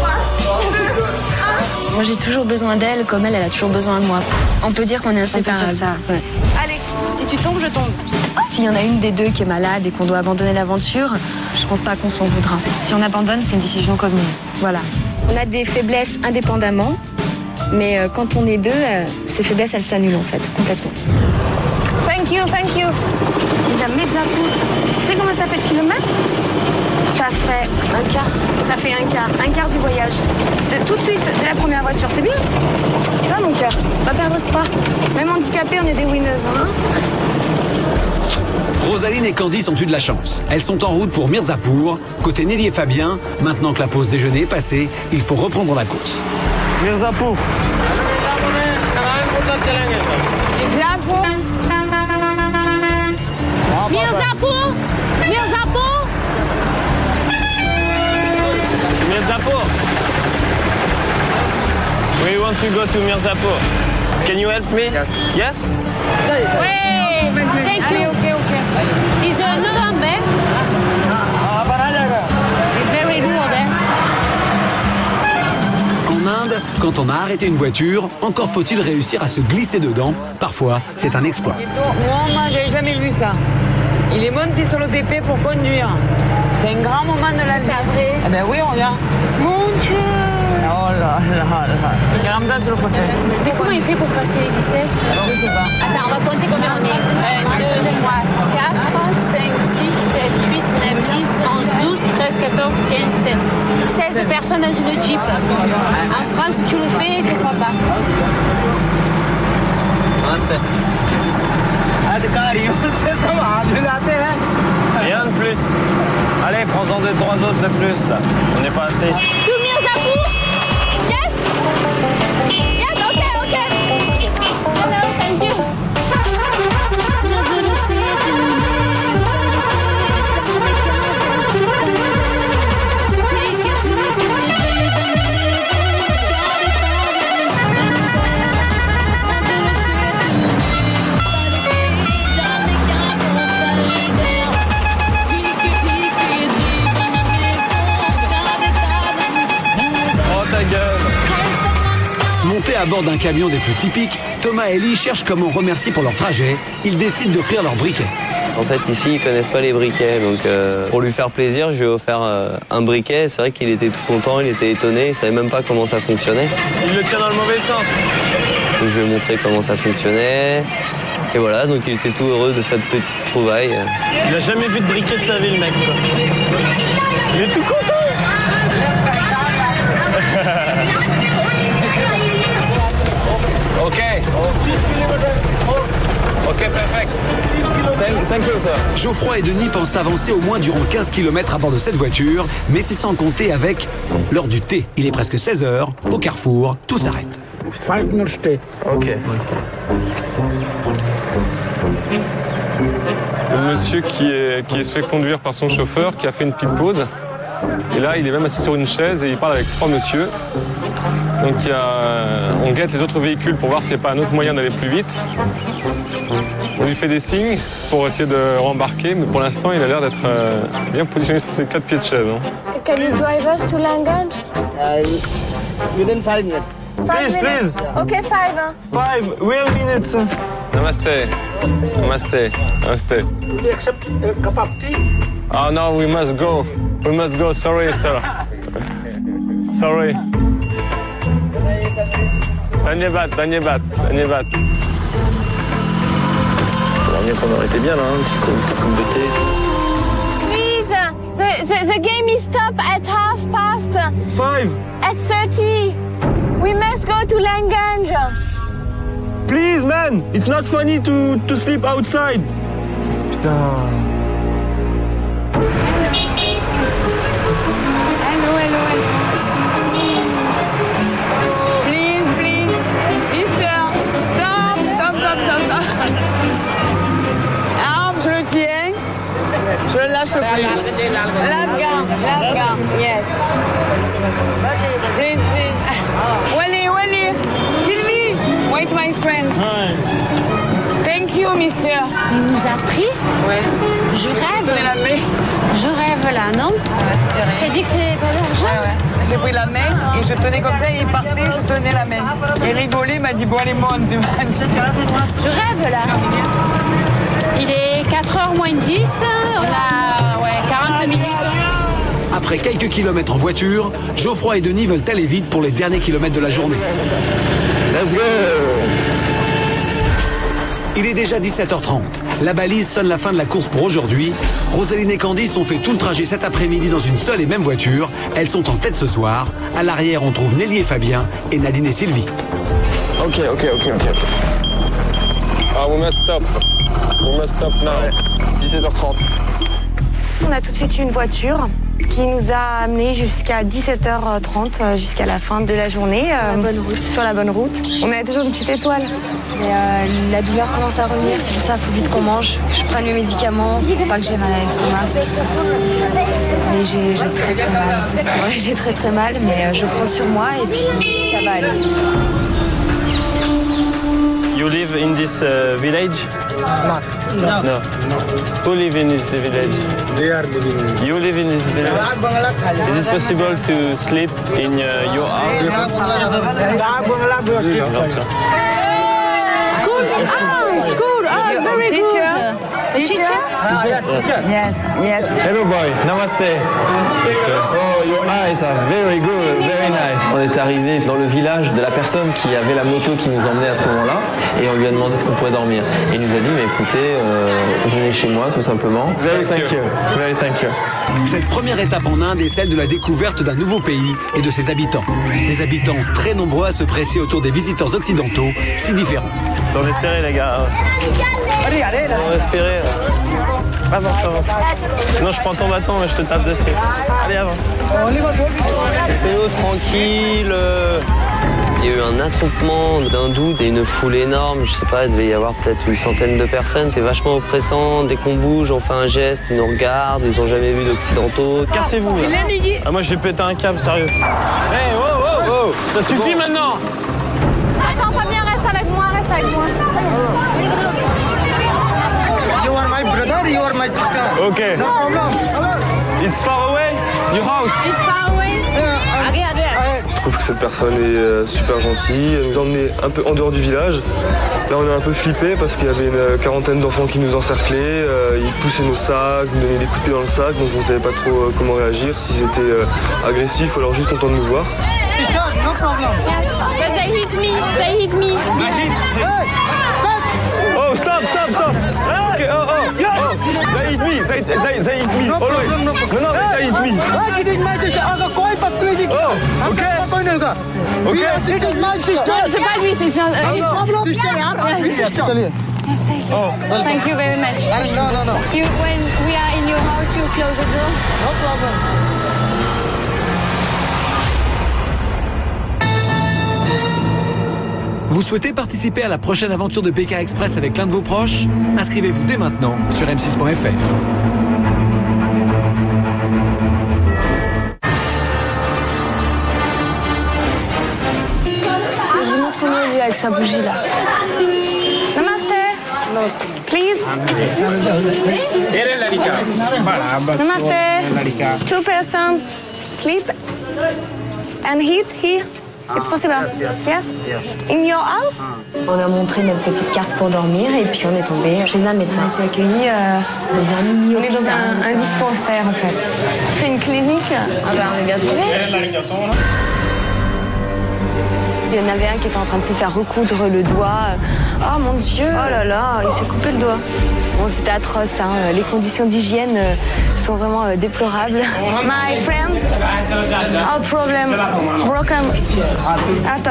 [SPEAKER 2] Moi, j'ai toujours besoin d'elle, comme elle, elle a toujours besoin de moi. On peut dire qu'on est inséparables.
[SPEAKER 6] ça. Ouais.
[SPEAKER 2] Allez, si tu tombes, je tombe.
[SPEAKER 6] S'il y en a une des deux qui est malade et qu'on doit abandonner l'aventure, je pense pas qu'on s'en voudra.
[SPEAKER 2] Si on abandonne, c'est une décision commune.
[SPEAKER 6] Voilà. On a des faiblesses indépendamment, mais euh, quand on est deux, euh, ces faiblesses, elles s'annulent en fait, complètement.
[SPEAKER 2] Thank you, thank you. Déjà, Mezzapur. Tu sais comment ça fait de kilomètres? Ça fait un quart. Ça fait un quart. Un quart du voyage. De, tout de suite, dès la première voiture, c'est bien. Tu vois, mon cœur, pas perdre espoir. Même handicapés, on est des winners, hein.
[SPEAKER 7] Rosaline et Candice ont eu de la chance. Elles sont en route pour Mirzapur. Côté Nelly et Fabien, maintenant que la pause déjeuner est passée, il faut reprendre la course.
[SPEAKER 4] Mirzapur.
[SPEAKER 8] Mirzapur. Mirzapur. Mirzapur.
[SPEAKER 9] Mirzapur. We want to go to Mirzapur. Can you help me? Yes. Yes?
[SPEAKER 8] Wait, thank you.
[SPEAKER 2] Ok, ok.
[SPEAKER 8] Is a no there?
[SPEAKER 2] It's very lourd, hein.
[SPEAKER 7] En Inde, quand on a arrêté une voiture, encore faut-il réussir à se glisser dedans. Parfois, c'est un exploit.
[SPEAKER 15] Non, moi, j'avais jamais vu ça. Il est monté sur le pépé pour conduire. C'est un grand moment de la vie.
[SPEAKER 8] C'est pas vrai.
[SPEAKER 15] Eh ben oui, on vient.
[SPEAKER 8] Mon Dieu.
[SPEAKER 15] Oh là là là. Il remplace le fauteuil.
[SPEAKER 8] Mais comment il fait pour passer les vitesses?
[SPEAKER 15] Je sais pas.
[SPEAKER 8] Attends, on va compter combien on est. un, deux, trois, quatre, cinq, six, sept, huit, neuf, dix, onze, douze, treize, quatorze, quinze, seize. seize personnes dans une Jeep. En France, tu le fais, je crois pas.
[SPEAKER 15] Allez,
[SPEAKER 9] Rien de plus. Allez, prends-en deux, trois autres de plus là. On n'est pas assez.
[SPEAKER 8] Tout mieux à vous? Yes? Yes, ok, ok. Hello, thank you.
[SPEAKER 7] Montés à bord d'un camion des plus typiques, Thomas et Ellie cherchent comment remercier pour leur trajet. Ils décident d'offrir leur briquet.
[SPEAKER 17] En fait, ici, ils connaissent pas les briquets, donc euh, pour lui faire plaisir, je lui ai offert euh, un briquet. C'est vrai qu'il était tout content, il était étonné, il savait même pas comment ça fonctionnait.
[SPEAKER 9] Il le tient dans le mauvais sens.
[SPEAKER 17] Donc, je lui ai montré comment ça fonctionnait. Et voilà, donc il était tout heureux de cette petite trouvaille.
[SPEAKER 9] Il a jamais vu de briquet de sa vie, le mec. Quoi. Il est tout content.
[SPEAKER 5] Ok. Ok, perfect.
[SPEAKER 7] Thank you, sir. Geoffroy et Denis pensent avancer au moins durant quinze kilomètres à bord de cette voiture, mais c'est sans compter avec l'heure du thé. Il est presque seize heures, au carrefour, tout s'arrête.
[SPEAKER 3] Five minutes stay.
[SPEAKER 5] Ok. Le monsieur qui est, qui se fait conduire par son chauffeur, qui a fait une petite pause. Et là, il est même assis sur une chaise et il parle avec trois messieurs. Donc il y a, on guette les autres véhicules pour voir s'il n'y a pas un autre moyen d'aller plus vite. On lui fait des signes pour essayer de rembarquer, mais pour l'instant, il a l'air d'être euh, bien positionné sur ses quatre pieds de chaise. Hein.
[SPEAKER 8] Can you drive us to Langange?
[SPEAKER 10] Uh, within five minutes.
[SPEAKER 8] Five
[SPEAKER 5] Please,
[SPEAKER 8] minutes.
[SPEAKER 5] please.
[SPEAKER 8] Okay, five. Huh?
[SPEAKER 5] Five real minutes. Namaste. Namaste. Namaste.
[SPEAKER 10] Do you accept a cup of tea?
[SPEAKER 5] Oh no, we must go. We must go. Sorry, sir. Sorry. Danyebat, Danyebat, Danyebat.
[SPEAKER 17] Dernier qu'on aurait été bien là, un petit coup de thé.
[SPEAKER 8] Please, the, the, the game is stopped at half past.
[SPEAKER 5] Five.
[SPEAKER 8] At thirty. We must go to Langange.
[SPEAKER 5] Please, man. It's not funny to, to sleep outside. Putain.
[SPEAKER 2] Hello, hello, hello. Please, please. Mister, stop, stop, stop, stop, stop. Alors, je le tiens. Je le lâche plus. L'Afghan, l'Afghan, yes. Please, please. Wally, Wally. Sylvie, wait, my friend. Thank you, mister.
[SPEAKER 6] Il nous a pris.
[SPEAKER 2] Ouais.
[SPEAKER 6] Je rêve.
[SPEAKER 2] la main.
[SPEAKER 6] Je rêve là, non? Tu as dit que c'était pas l'argent?
[SPEAKER 2] Ouais, ouais. J'ai pris la main et je tenais comme ça et il partait, je tenais la main. Il rigolait, il m'a dit bon allez monte.
[SPEAKER 6] Je rêve là. Il est quatre heures moins dix, on a ouais, quarante minutes.
[SPEAKER 7] Après quelques kilomètres en voiture, Geoffroy et Denis veulent aller vite pour les derniers kilomètres de la journée.
[SPEAKER 5] Let's go.
[SPEAKER 7] Il est déjà dix-sept heures trente. La balise sonne la fin de la course pour aujourd'hui. Rosaline et Candice ont fait tout le trajet cet après-midi dans une seule et même voiture. Elles sont en tête ce soir. À l'arrière, on trouve Nelly et Fabien et Nadine et Sylvie.
[SPEAKER 5] Ok, ok, ok, ok. Ah, we must stop. We must stop now. C'est dix-sept heures trente.
[SPEAKER 2] On a tout de suite une voiture qui nous a amenés jusqu'à dix-sept heures trente, jusqu'à la fin de la journée.
[SPEAKER 6] Sur la bonne route.
[SPEAKER 2] Sur la bonne route. On a toujours une petite étoile.
[SPEAKER 18] Mais euh, la douleur commence à revenir, c'est pour ça qu'il faut vite qu'on mange. Je prenne mes médicaments pour pas que j'ai mal à l'estomac. Mais j'ai très très mal. C'est vrai, j'ai très très mal, mais euh, je prends sur moi et puis ça va aller.
[SPEAKER 9] You live in this uh, village?
[SPEAKER 14] Not.
[SPEAKER 9] No. no. Who live in this village?
[SPEAKER 14] They are living.
[SPEAKER 9] You live in this village? Is it possible to sleep in uh, your house?
[SPEAKER 2] School? Ah, school. Ah, very good. Teacher?
[SPEAKER 6] Teacher?
[SPEAKER 2] Yes, yes.
[SPEAKER 5] Hello boy, namaste. Oh,
[SPEAKER 13] your eyes are very good, very nice. On est arrivé dans le village de la personne qui avait la moto qui nous emmenait à ce moment-là et on lui a demandé ce qu'on pouvait dormir. Et il nous a dit, mais écoutez, euh, venez chez moi tout simplement. Very thank you. Very thank you.
[SPEAKER 7] Cette première étape en Inde est celle de la découverte d'un nouveau pays et de ses habitants. Des habitants très nombreux à se presser autour des visiteurs occidentaux, si différents.
[SPEAKER 9] On est serré les gars.
[SPEAKER 17] Allez, allez, là. On va respirer.
[SPEAKER 9] Avance, avance. Sinon je prends ton bâton et je te tape dessus. Allez, avance.
[SPEAKER 17] C'est l'eau tranquille. Il y a eu un attroupement d'hindous et une foule énorme. Je sais pas, il devait y avoir peut-être une centaine de personnes. C'est vachement oppressant. Dès qu'on bouge, on fait un geste, ils nous regardent. Ils ont jamais vu d'occidentaux.
[SPEAKER 9] Cassez-vous là. Ah, moi j'ai pété un câble, sérieux. Hey, oh, oh, oh. Ça suffit bon. Maintenant.
[SPEAKER 8] Attends, Fabien, reste avec moi, reste avec moi.
[SPEAKER 10] You are my brother, you are my sister.
[SPEAKER 4] Okay.
[SPEAKER 10] No problem.
[SPEAKER 4] It's far away, your house.
[SPEAKER 8] It's far away. Regarde.
[SPEAKER 4] Je trouve que cette personne est euh, super gentille. Elle nous a emmenés un peu en dehors du village. Là, on est un peu flippé parce qu'il y avait une quarantaine d'enfants qui nous encerclaient. Euh, ils poussaient nos sacs, nous donnaient des coups de pied dans le sac. Donc on ne savait pas trop euh, comment réagir, si c'était euh, agressif ou alors juste content de nous voir.
[SPEAKER 10] Sister, no problem.
[SPEAKER 8] But they hit me, they hit me.
[SPEAKER 4] Oh, stop, stop, stop. Okay, oh, oh, oh. They hit me, they, they, they hit me. Always. No, no, they hit me.
[SPEAKER 10] It is my sister. कोई बदतमीजी की
[SPEAKER 4] Oh, okay.
[SPEAKER 10] कोई नहीं होगा.
[SPEAKER 4] Okay.
[SPEAKER 10] It is my sister.
[SPEAKER 8] C'est pas lui, c'est un...
[SPEAKER 10] Sister यार, sister. चलिए.
[SPEAKER 4] Oh.
[SPEAKER 8] Thank you very much.
[SPEAKER 10] No, no, no.
[SPEAKER 8] You, when we are in your house, you close the door.
[SPEAKER 10] No problem.
[SPEAKER 7] Vous souhaitez participer à la prochaine aventure de Pékin Express avec l'un de vos proches? Inscrivez-vous dès maintenant sur m six point f r.
[SPEAKER 18] Vas-y, montre-nous lui avec sa bougie là.
[SPEAKER 2] Namaste. Please. Namaste. Two person sleep and heat here. It's possible. Yes. In your house.
[SPEAKER 18] On a montré notre petite carte pour dormir et puis on est tombé chez un médecin.
[SPEAKER 2] On a été accueillis euh,
[SPEAKER 18] dans un mini
[SPEAKER 2] on est dans un, un dispensaire en fait. C'est une clinique.
[SPEAKER 18] Ah bah on est bien trouvé. Il y en avait un qui était en train de se faire recoudre le doigt.
[SPEAKER 2] Oh mon Dieu.
[SPEAKER 18] Oh là là, il s'est coupé le doigt. Bon, c'était atroce, hein. Les conditions d'hygiène sont vraiment déplorables.
[SPEAKER 2] My friends, our problem broken. Attends.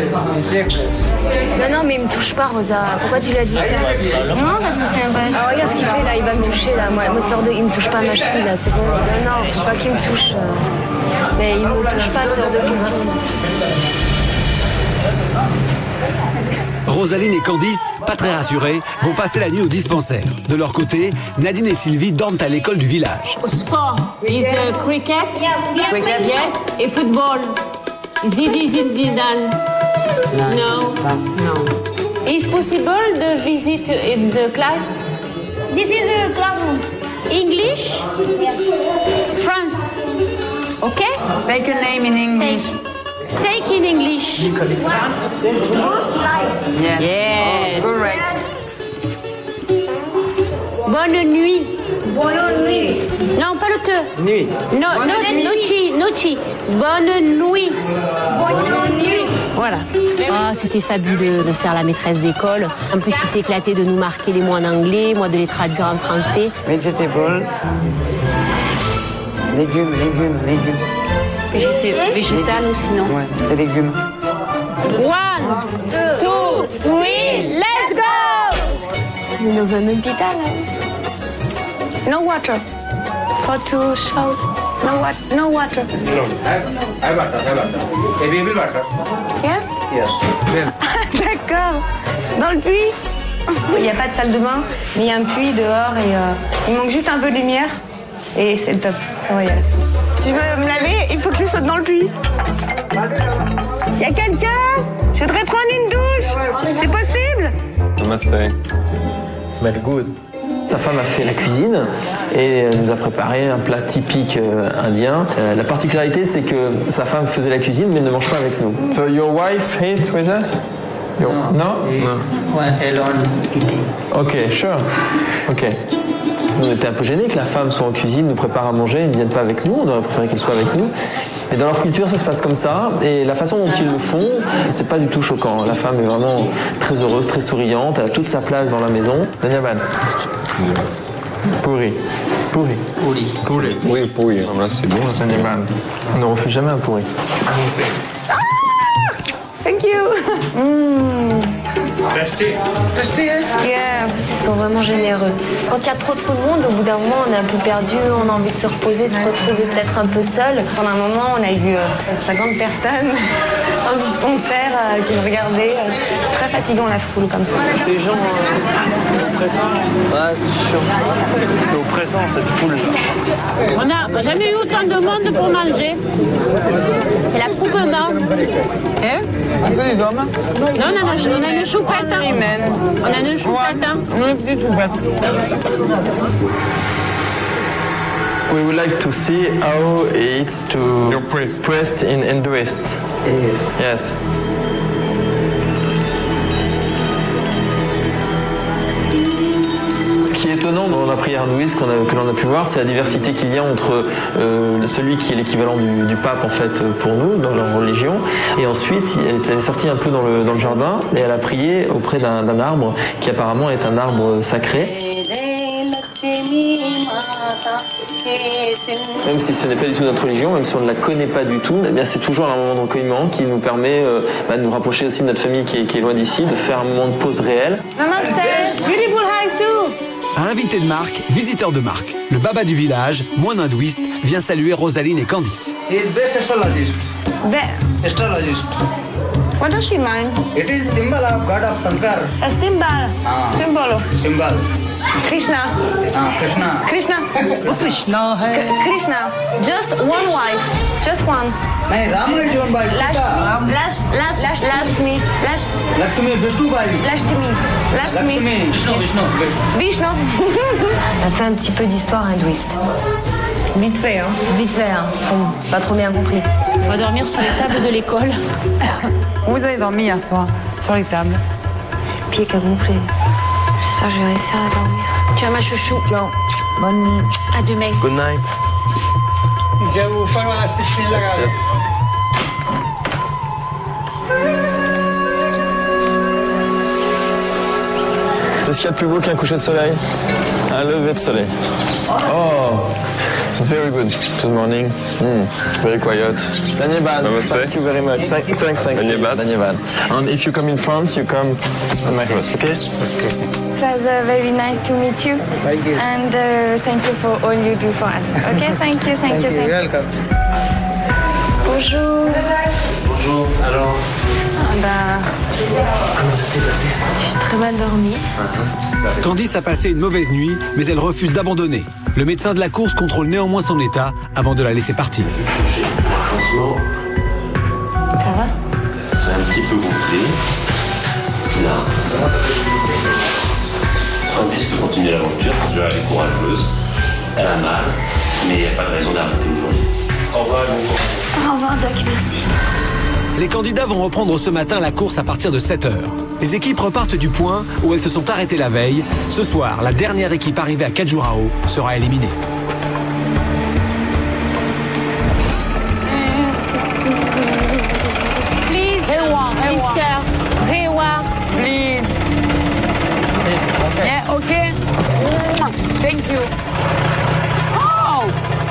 [SPEAKER 18] Non, non, mais il me touche pas, Rosa. Pourquoi tu lui as dit ça?
[SPEAKER 2] Non, parce que c'est un vache.
[SPEAKER 18] Ah, regarde ce qu'il fait là, il va me toucher là. Moi, me sort de... il me touche pas à ma cheville là, c'est bon. Non, non, faut pas qu'il me touche. Mais il me touche pas, c'est hors de question.
[SPEAKER 7] Rosaline et Candice, pas très rassurées, vont passer la nuit au dispensaire. De leur côté, Nadine et Sylvie dorment à l'école du village.
[SPEAKER 19] Sport is uh, cricket. Cricket, yes. Et football. Is it is it done? No. No. Is possible to visit in the class?
[SPEAKER 8] This is the classroom.
[SPEAKER 19] English? France. Okay?
[SPEAKER 15] Take a name in English.
[SPEAKER 19] Take in English.
[SPEAKER 15] Yes.
[SPEAKER 19] Yes.
[SPEAKER 15] Correct.
[SPEAKER 19] Bonne nuit.
[SPEAKER 8] Bonne nuit.
[SPEAKER 19] Non, pas le te.
[SPEAKER 13] Nuit.
[SPEAKER 19] No, no, nochi, nochi. Bonne nuit.
[SPEAKER 8] Bonne nuit.
[SPEAKER 19] Voilà.
[SPEAKER 6] Oh, c'était fabuleux de faire la maîtresse d'école. En plus, il s'éclatait de nous marquer les mots en anglais, moi de les traduire en français.
[SPEAKER 15] Vegetable. Légumes, légumes, légumes.
[SPEAKER 6] Végétal ou sinon?
[SPEAKER 15] Ouais, c'est légumes.
[SPEAKER 19] One, two, three, let's go!
[SPEAKER 2] On est dans un hôpital. No water. For to show. No, wa no water.
[SPEAKER 20] No, I have water, I have water. Available water.
[SPEAKER 2] Yes?
[SPEAKER 20] Yes.
[SPEAKER 2] D'accord. Dans le puits? Il n'y a pas de salle de bain, mais il y a un puits dehors et euh, il manque juste un peu de lumière. Et c'est le top, c'est royal. Si je veux me laver, il faut que je saute dans le puits. Il y a quelqu'un? Je voudrais prendre une douche. C'est possible?
[SPEAKER 13] Namaste. Smell good. Sa femme a fait la cuisine et elle nous a préparé un plat typique euh, indien. Euh, la particularité, c'est que sa femme faisait la cuisine mais ne mange pas avec nous. So your wife eats with us? Your... No? No.
[SPEAKER 10] One alone.
[SPEAKER 13] Okay, sure. Okay. nous, on était un peu gênés que la femme soit en cuisine, nous prépare à manger et ne vienne pas avec nous. On aurait préféré qu'elle soit avec nous. Et dans leur culture, ça se passe comme ça. Et la façon dont ils le font, c'est pas du tout choquant. La femme est vraiment très heureuse, très souriante. Elle a toute sa place dans la maison. Danyaban. Pourri. Pourri.
[SPEAKER 17] Pourri.
[SPEAKER 13] Pourri.
[SPEAKER 5] Oui, pourri. Là, c'est bon.
[SPEAKER 13] Danyaban. On ne refuse jamais un pourri.
[SPEAKER 2] Ah! Thank you. Mm.
[SPEAKER 12] Tasty.
[SPEAKER 18] Tasty, yeah. Ils sont vraiment généreux. Quand il y a trop trop de monde, au bout d'un moment, on est un peu perdu, on a envie de se reposer, de se retrouver peut-être un peu seul.
[SPEAKER 2] Pendant un moment, on a eu euh, cinquante personnes en dispensaire euh, qui nous regardaient. C'est très fatigant la foule comme ça.
[SPEAKER 9] Les gens, euh, c'est oppressant.
[SPEAKER 17] Ouais, c'est chiant.
[SPEAKER 9] C'est oppressant cette foule.
[SPEAKER 19] On n'a jamais eu autant de monde pour manger. C'est l'attroupement. Hein?
[SPEAKER 15] Un peu les hommes.
[SPEAKER 19] Non, on a, on a une choupette. Hein. On a une choupette. Hein.
[SPEAKER 15] On a une petite choupette.
[SPEAKER 13] We would like to see how it's to pressed in Hinduist.
[SPEAKER 17] Yes.
[SPEAKER 13] Yes. Ce qui est étonnant dans la prière hindouiste qu'on a, que l'on a pu voir, c'est la diversité qu'il y a entre euh, celui qui est l'équivalent du, du pape en fait pour nous dans leur religion, et ensuite elle est sortie un peu dans le, dans le jardin et elle a prié auprès d'un, d'un arbre qui apparemment est un arbre sacré. Même si ce n'est pas du tout notre religion, même si on ne la connaît pas du tout, eh bien c'est toujours un moment de recueillement qui nous permet euh, bah, de nous rapprocher aussi de notre famille qui est, qui est loin d'ici, de faire un moment de pause réelle.
[SPEAKER 2] Namaste. Beautiful house too.
[SPEAKER 7] Invité de marque, visiteur de marque, le baba du village, moine hindouiste, vient saluer Rosaline et Candice.
[SPEAKER 20] He is best astrologist.
[SPEAKER 2] Be-
[SPEAKER 20] Astrologist.
[SPEAKER 2] What does she mean?
[SPEAKER 20] It is symbol of God of Shankar.
[SPEAKER 2] A symbol.
[SPEAKER 20] Ah.
[SPEAKER 2] Symbol.
[SPEAKER 20] Symbol.
[SPEAKER 2] Krishna.
[SPEAKER 20] Ah, Krishna.
[SPEAKER 2] Krishna.
[SPEAKER 20] Krishna hai.
[SPEAKER 2] K- Krishna. Just one wife. Just one.
[SPEAKER 20] नहीं Ram is one by Sita.
[SPEAKER 2] Last, last, last, last me. Last.
[SPEAKER 20] Lakshmi Vishnu by.
[SPEAKER 2] Last me. Last me.
[SPEAKER 20] Lakshmi. Vishnu. Vishnu.
[SPEAKER 2] Vishnu.
[SPEAKER 18] On a fait un petit peu d'histoire hindouiste.
[SPEAKER 2] Vite fait, hein.
[SPEAKER 18] Vite fait, hein. Bon, pas trop bien compris.
[SPEAKER 19] On va dormir sur les tables de l'école.
[SPEAKER 15] Vous avez dormi hier soir, sur les tables.
[SPEAKER 18] Pied qu'a gonflé. J'espère que je vais réussir à dormir.
[SPEAKER 19] Tu as ma chouchou.
[SPEAKER 15] Ciao. Bonne nuit.
[SPEAKER 19] À demain.
[SPEAKER 13] Good night. Yes. C'est ce qu'il y a de plus beau qu'un coucher de soleil? Un lever de soleil. Oh, it's very good. Good morning. Mm, very quiet. Danyaban. Thank you very much. Thanks, thanks, thanks. Danyaban. Danyaban. And if you come in France, you come at my house, okay? Okay.
[SPEAKER 18] It was uh, very nice to meet you.
[SPEAKER 20] Thank you.
[SPEAKER 18] And uh, thank you for all you do for us. Okay, thank you, thank, you.
[SPEAKER 20] You're welcome.
[SPEAKER 18] Bonjour.
[SPEAKER 17] Bonjour, alors
[SPEAKER 18] Ah bah,
[SPEAKER 17] comment ça s'est passé?
[SPEAKER 18] j'ai très mal dormi.
[SPEAKER 7] Candice a passé une mauvaise nuit, mais elle refuse d'abandonner. Le médecin de la course contrôle néanmoins son état avant de la laisser partir.
[SPEAKER 16] Franchement,
[SPEAKER 18] Ça va?
[SPEAKER 16] c'est un petit peu gonflé. Là. Candice peut continuer l'aventure, déjà elle est courageuse, elle a mal, mais il n'y a pas de raison d'arrêter aujourd'hui. Au revoir, bon courage.
[SPEAKER 18] Au revoir, Doc, merci.
[SPEAKER 7] Les candidats vont reprendre ce matin la course à partir de sept heures. Les équipes repartent du point où elles se sont arrêtées la veille. Ce soir, la dernière équipe arrivée à Khajuraho sera éliminée.
[SPEAKER 19] Please, Rewa, Mister Rewa,
[SPEAKER 15] Please. Yeah, okay. Thank you. Oh!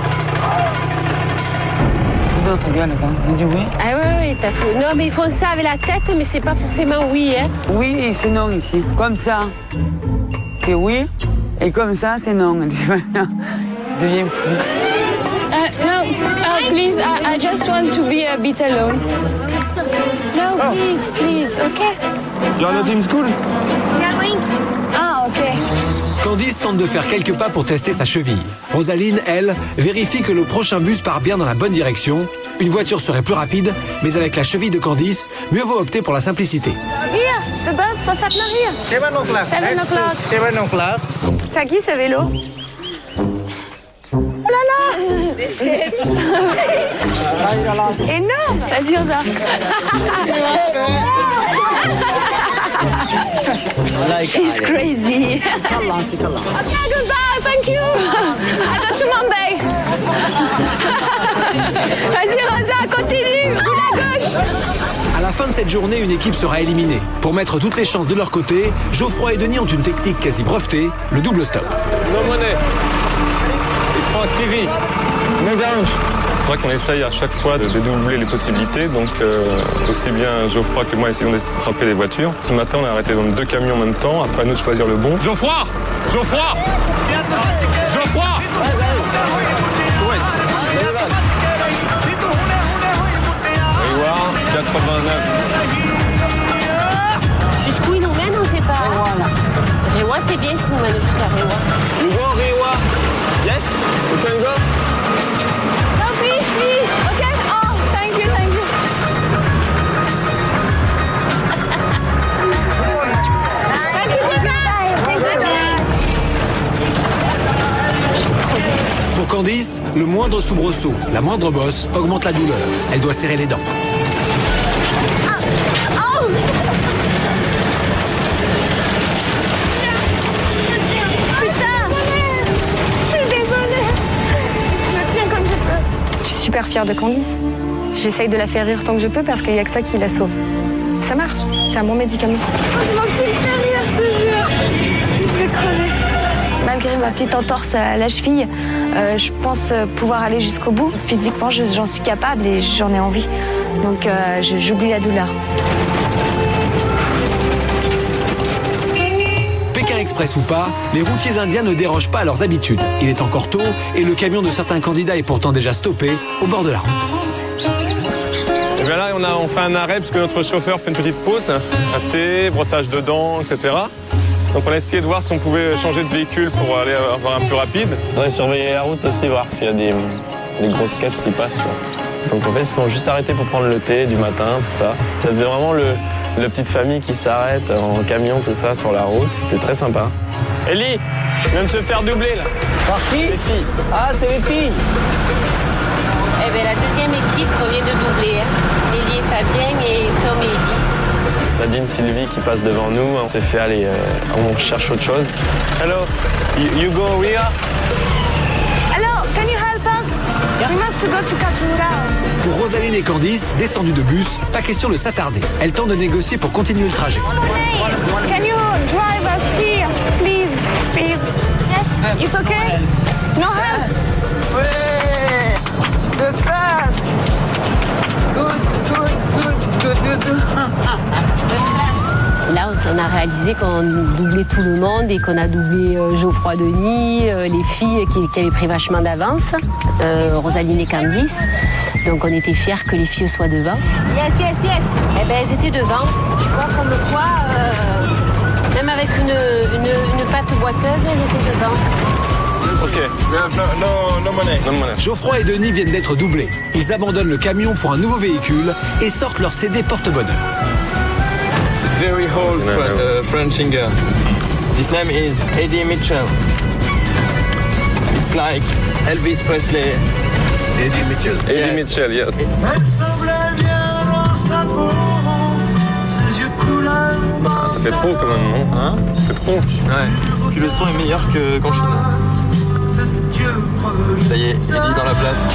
[SPEAKER 15] Dans ton gars là-bas, on dit oui?
[SPEAKER 19] Ah oui, oui, t'as fou. Non, mais ils font ça avec la tête, mais c'est pas forcément oui, hein.
[SPEAKER 15] Oui, c'est non ici. Comme ça, c'est oui. Et comme ça, c'est non. Je deviens fou.
[SPEAKER 2] Uh, no, uh, please, I, I just want to be a bit alone. No,
[SPEAKER 13] Oh.
[SPEAKER 2] please, please, okay?
[SPEAKER 13] You're not in school?
[SPEAKER 2] We are going. Ah, okay.
[SPEAKER 7] Candice tente de faire quelques pas pour tester sa cheville. Rosaline, elle, vérifie que le prochain bus part bien dans la bonne direction. Une voiture serait plus rapide, mais avec la cheville de Candice, mieux vaut opter pour la simplicité.
[SPEAKER 2] Here, the bus for Satna here.
[SPEAKER 14] Seven o'clock.
[SPEAKER 2] Seven o'clock.
[SPEAKER 14] Seven o'clock.
[SPEAKER 2] C'est à qui ce vélo? Oh là là! Énorme! Vas-y, Oza. She's crazy. Okay, goodbye. thank you. I go to Mumbai. Vas-y, Rosa, continue. Roule à gauche.
[SPEAKER 7] À la fin de cette journée, une équipe sera éliminée. Pour mettre toutes les chances de leur côté, Geoffroy et Denis ont une technique quasi brevetée, le double stop.
[SPEAKER 5] No money. It's for T V. No gauge. C'est vrai qu'on essaye à chaque fois de dédoubler les possibilités, donc euh, aussi bien Geoffroy que moi essayons d'attraper les voitures. Ce matin, on a arrêté dans deux camions en même temps, après à nous de choisir le bon. Geoffroy Geoffroy Geoffroy Riwa, quatre-vingt-neuf.
[SPEAKER 6] Jusqu'où il nous mène, on ne sait pas. Riwa, c'est bien si nous mène jusqu'à Riwa.
[SPEAKER 5] You go, Riwa. Yes, you can go.
[SPEAKER 2] Please, please. Okay. Oh, thank you, thank you. Thank you, Jessica.
[SPEAKER 7] Pour Candice, le moindre soubresaut, la moindre bosse augmente la douleur. Elle doit serrer les dents.
[SPEAKER 2] Oh. Je suis super fière de Candice. J'essaye de la faire rire tant que je peux parce qu'il n'y a que ça qui la sauve. Ça marche, c'est un bon médicament.
[SPEAKER 18] Heureusement que tu me fais rire, je te jure. Si je vais crever. Malgré ma petite entorse à la cheville, euh, je pense pouvoir aller jusqu'au bout. Physiquement, je- j'en suis capable et j'en ai envie. Donc, euh, je- j'oublie la douleur.
[SPEAKER 7] Pékin Express ou pas, les routiers indiens ne dérogent pas à leurs habitudes. Il est encore tôt et le camion de certains candidats est pourtant déjà stoppé au bord de la route.
[SPEAKER 5] Et bien là, on, a, on fait un arrêt parce que notre chauffeur fait une petite pause, un thé, brossage de dents, et cetera. Donc on a essayé de voir si on pouvait changer de véhicule pour aller avoir un plus rapide.
[SPEAKER 17] On devrait surveiller la route aussi, voir s'il y a des, des grosses caisses qui passent. Tu vois. Donc en fait, ils sont juste arrêtés pour prendre le thé du matin, tout ça. Ça faisait vraiment le, la petite famille qui s'arrête en camion, tout ça, sur la route. C'était très sympa.
[SPEAKER 9] Ellie, il vient de se faire doubler là.
[SPEAKER 17] Par qui?
[SPEAKER 9] Les filles.
[SPEAKER 17] Ah, c'est les filles.
[SPEAKER 6] Eh bien, la deuxième équipe vient de doubler. Hein. Élie et Fabien et Tom et Eddie.
[SPEAKER 17] Nadine, Sylvie qui passe devant nous. On s'est fait aller, euh, on cherche autre chose.
[SPEAKER 9] Hello, you, you go Ria?
[SPEAKER 2] Hello, can you help us? We must go to Katura.
[SPEAKER 7] Pour Rosaline et Candice, descendues de bus, pas question de s'attarder. Elles tentent de négocier pour continuer le trajet.
[SPEAKER 2] Can you drive us here, please? Please. Yes. It's okay? No help?
[SPEAKER 15] Ouais, de face. Good, good, good, good, good, good.
[SPEAKER 6] Là, on a réalisé qu'on doublait tout le monde et qu'on a doublé euh, Geoffroy Denis, euh, les filles qui, qui avaient pris vachement d'avance, euh, Rosaline et Candice. Donc on était fiers que les filles soient devant. Yes, yes, yes. Eh ben, elles étaient devant. Tu vois, comme quoi, euh, même avec une, une, une patte boiteuse, elles étaient devant.
[SPEAKER 5] Ok. No, no, no money. No money.
[SPEAKER 7] Geoffroy et Denis viennent d'être doublés. Ils abandonnent le camion pour un nouveau véhicule et sortent leur C D porte-bonheur.
[SPEAKER 13] Very old fr uh, French singer. His name is Eddie Mitchell. It's like Elvis Presley.
[SPEAKER 5] Eddie Mitchell. Eddie
[SPEAKER 13] Yes.
[SPEAKER 5] Mitchell, yes. Ah, ça fait trop quand même, non?
[SPEAKER 13] Hein?
[SPEAKER 5] C'est trop.
[SPEAKER 13] Ouais. Puis le son est meilleur que- qu'en Chine. Ça y est, Eddie dans la place.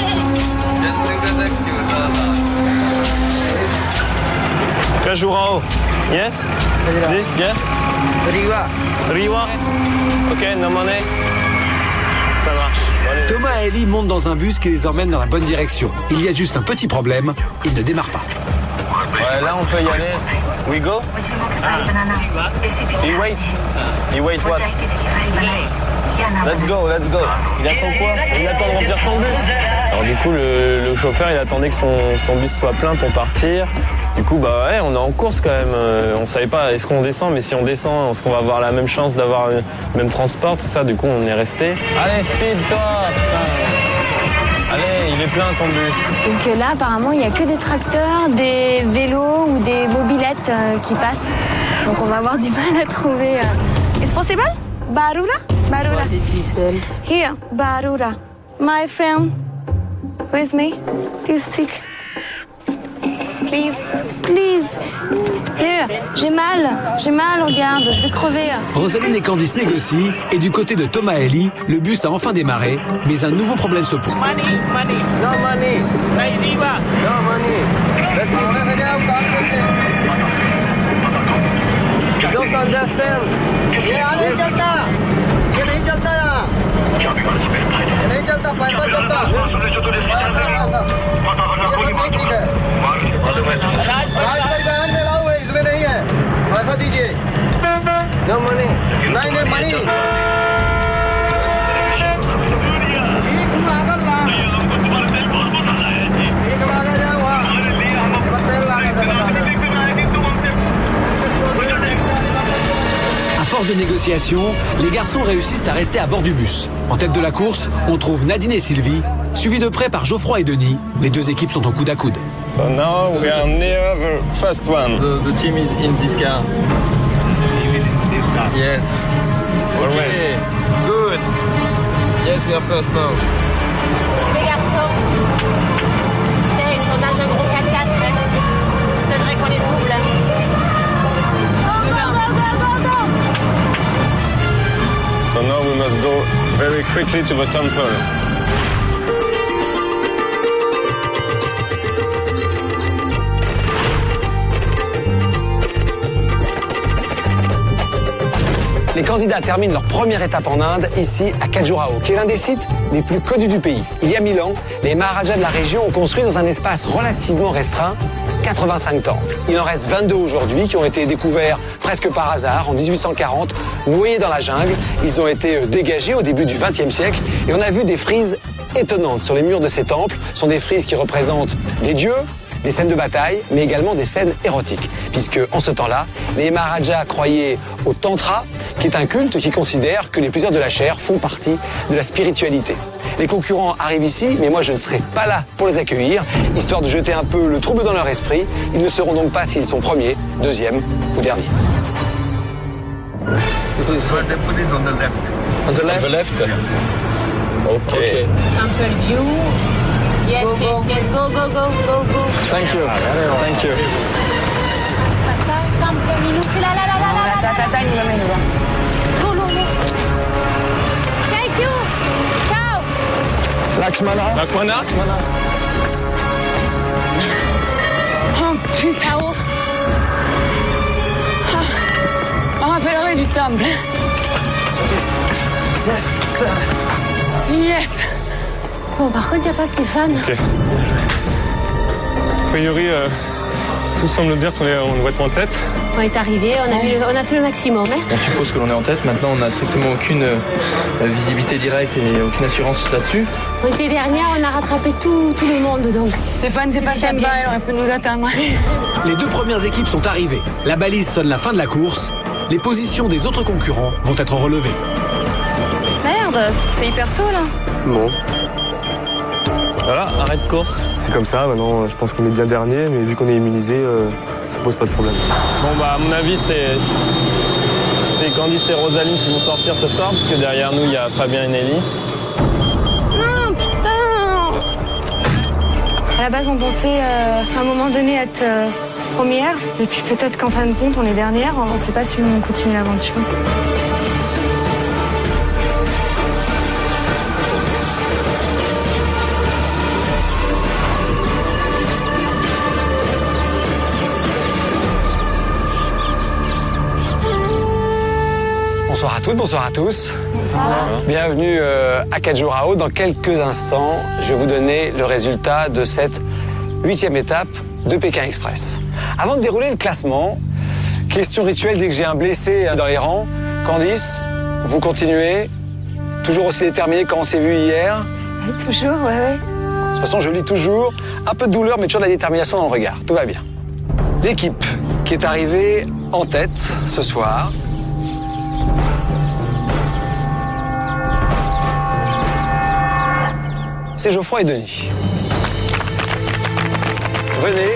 [SPEAKER 9] Kajurao. Yes? This, yes?
[SPEAKER 10] Riwa.
[SPEAKER 9] Riwa? Ok, no money. Ça marche. Allez.
[SPEAKER 7] Thomas et Ellie montent dans un bus qui les emmène dans la bonne direction. Il y a juste un petit problème, il ne démarre pas.
[SPEAKER 17] Ouais, là, on peut y aller.
[SPEAKER 9] We go? He wait. He wait what?
[SPEAKER 17] Let's go, let's go. Il attend quoi? Il attend de remplir son bus. Alors du coup, le, le chauffeur, il attendait que son, son bus soit plein pour partir. Du coup, bah ouais, on est en course quand même. Euh, on savait pas est-ce qu'on descend, mais si on descend, est-ce qu'on va avoir la même chance d'avoir le même transport, tout ça. Du coup, on est resté. Allez, speed, toi, putain. Allez, il est plein ton bus.
[SPEAKER 18] Donc euh, là, apparemment, il n'y a que des tracteurs, des vélos ou des mobylettes euh, qui passent. Donc on va avoir du mal à trouver. euh.
[SPEAKER 2] It's possible? Barura? Barura. Here, Barura. My friend with me is sick.
[SPEAKER 18] please, please. Here, j'ai mal, j'ai mal, regarde, je vais crever.
[SPEAKER 7] Rosaline et Candice négocient et du côté de Thomas et Ellie, le bus a enfin démarré, mais un nouveau problème se pose.
[SPEAKER 9] Money, money, no money. Hey, Riva, no money. That's it. You don't understand.
[SPEAKER 20] ये नहीं चलता, ये नहीं चलता यहाँ, ये नहीं चलता, पैसा चलता, पैसा पैसा, ठीक है, राज परिवहन में लाओ है, इसमें नहीं है, पैसा दीजिए,
[SPEAKER 9] no money,
[SPEAKER 20] नहीं नहीं मनी, एक मांगल ना, एक मांगल जाओ वहाँ, तेल लाने से
[SPEAKER 7] À force de négociations, les garçons réussissent à rester à bord du bus. En tête de la course, on trouve Nadine et Sylvie, suivis de près par Geoffroy et Denis. Les deux équipes sont au coude à coude.
[SPEAKER 5] So now we are near the first one.
[SPEAKER 13] The, the team is in this car. Yes. Okay. Good. Yes, we are first now.
[SPEAKER 19] Les garçons, putain, ils sont dans un gros quatre quatre. Hein. Faudrait qu'on les double. Go, go, go, go, go, go.
[SPEAKER 5] So now we must go very quickly to the temple.
[SPEAKER 1] Les candidats terminent leur première étape en Inde, ici à Khajuraho, qui est l'un des sites les plus connus du pays. Il y a mille ans, les Maharajas de la région ont construit dans un espace relativement restreint quatre-vingt-cinq temples. Il en reste vingt-deux aujourd'hui qui ont été découverts presque par hasard en dix-huit cent quarante, noyés dans la jungle. Ils ont été dégagés au début du vingtième siècle et on a vu des frises étonnantes sur les murs de ces temples. Ce sont des frises qui représentent des dieux, des scènes de bataille, mais également des scènes érotiques. Puisque, en ce temps-là, les Maharajas croyaient au Tantra, qui est un culte qui considère que les plaisirs de la chair font partie de la spiritualité. Les concurrents arrivent ici, mais moi je ne serai pas là pour les accueillir, histoire de jeter un peu le trouble dans leur esprit. Ils ne sauront donc pas s'ils sont premiers, deuxième ou dernier.
[SPEAKER 13] This is where they put it on the left. On the left? On the left. Okay. Okay.
[SPEAKER 19] Temple view. Yes,
[SPEAKER 13] Go,
[SPEAKER 19] yes,
[SPEAKER 13] go.
[SPEAKER 19] yes. Go, go, go, go, go.
[SPEAKER 13] Thank you. Thank you.
[SPEAKER 19] Ah, c'est pas ça. Temple Milou, c'est là, là, là, là, là, là, là, là. Go, go, go. Thank you. Ciao.
[SPEAKER 1] Lakshmana.
[SPEAKER 5] Lakshmana.
[SPEAKER 15] Oh putain. Ah, on rappellerait du temple.
[SPEAKER 13] Yes.
[SPEAKER 15] Yes.
[SPEAKER 19] Bon, par contre, il n'y a pas Stéphane.
[SPEAKER 5] Ok. A priori, euh, tout semble dire qu'on est, on doit être en tête.
[SPEAKER 19] On est arrivé, on a, vu, on a fait le maximum. Hein.
[SPEAKER 21] On suppose que l'on est en tête. Maintenant, on n'a strictement aucune euh, visibilité directe et aucune assurance là-dessus.
[SPEAKER 19] On était dernière, on a rattrapé tout, tout le monde. Donc.
[SPEAKER 15] Stéphane, c'est pas
[SPEAKER 19] déjà
[SPEAKER 15] sympa,
[SPEAKER 19] bien.
[SPEAKER 15] elle aurait pu nous atteindre.
[SPEAKER 7] Les deux premières équipes sont arrivées. La balise sonne la fin de la course. Les positions des autres concurrents vont être relevées.
[SPEAKER 8] Merde, c'est hyper tôt là.
[SPEAKER 4] Bon. Voilà, arrêt de course. C'est comme ça, maintenant je pense qu'on est bien dernier, mais vu qu'on est immunisé, euh, ça pose pas de problème.
[SPEAKER 9] Bon bah à mon avis c'est c'est Candice et Rosaline qui vont sortir ce soir parce que derrière nous il y a Fabien et Nelly.
[SPEAKER 2] Non, putain. À la base on pensait euh, à un moment donné être euh, première et puis peut-être qu'en fin de compte on est dernière. On ne sait pas si on continue l'aventure.
[SPEAKER 1] Bonsoir à toutes, bonsoir à tous.
[SPEAKER 2] Bonsoir.
[SPEAKER 1] Bienvenue euh, à Khajuraho. Dans quelques instants, je vais vous donner le résultat de cette huitième étape de Pékin Express. Avant de dérouler le classement, question rituelle dès que j'ai un blessé dans les rangs. Candice, vous continuez, toujours aussi déterminée quand on s'est vu hier.
[SPEAKER 2] Toujours, ouais, ouais.
[SPEAKER 1] De toute façon, je lis toujours un peu de douleur, mais toujours de la détermination dans le regard. Tout va bien. L'équipe qui est arrivée en tête ce soir, c'est Geoffroy et Denis. Venez.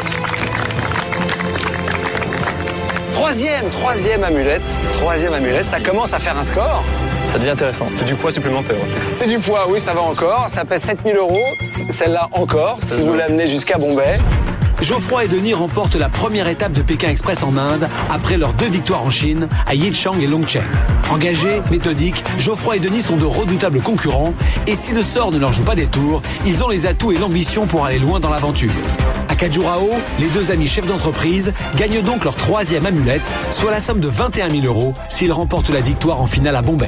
[SPEAKER 1] Troisième, troisième amulette. Troisième amulette, ça commence à faire un score.
[SPEAKER 4] Ça devient intéressant.
[SPEAKER 5] C'est du poids supplémentaire aussi.
[SPEAKER 1] C'est du poids, oui, ça va encore. Ça pèse sept mille euros. Celle-là encore, si vous l'amenez jusqu'à Bombay.
[SPEAKER 7] Geoffroy et Denis remportent la première étape de Pékin Express en Inde après leurs deux victoires en Chine à Yichang et Longcheng. Engagés, méthodiques, Geoffroy et Denis sont de redoutables concurrents et si le sort ne leur joue pas des tours, ils ont les atouts et l'ambition pour aller loin dans l'aventure. À Khajuraho, les deux amis chefs d'entreprise gagnent donc leur troisième amulette, soit la somme de vingt et un mille euros s'ils remportent la victoire en finale à Bombay.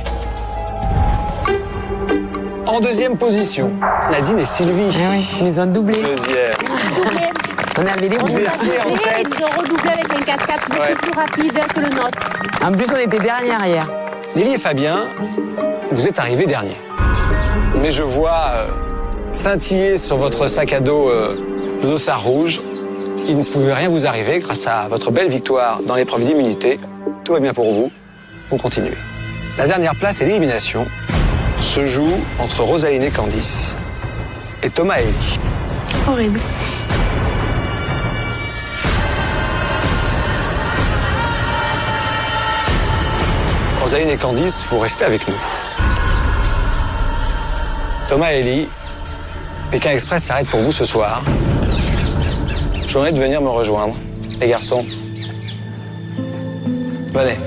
[SPEAKER 1] En deuxième position, Nadine et Sylvie.
[SPEAKER 15] Ah oui, ils nous ont doublé.
[SPEAKER 1] Deuxième.
[SPEAKER 19] Doublé.
[SPEAKER 15] On avait les
[SPEAKER 1] Vous
[SPEAKER 15] bons.
[SPEAKER 1] étiez en tête.
[SPEAKER 19] Ils ont redoublé avec un quatre quatre beaucoup
[SPEAKER 1] Ouais.
[SPEAKER 19] plus rapide que le nôtre.
[SPEAKER 15] En plus, on était dernière hier.
[SPEAKER 1] Nelly et Fabien, vous êtes arrivés derniers. Mais je vois euh, scintiller sur votre sac à dos euh, le dossard rouge. Il ne pouvait rien vous arriver grâce à votre belle victoire dans l'épreuve d'immunité. Tout va bien pour vous. Vous continuez. La dernière place et l'élimination se joue entre Rosaline et Candice et Thomas et Ellie.
[SPEAKER 2] Horrible.
[SPEAKER 1] Rosaline et Candice, vous restez avec nous. Thomas et Ellie, Pékin Express s'arrête pour vous ce soir. J'aimerais de venir me rejoindre. Les garçons, venez.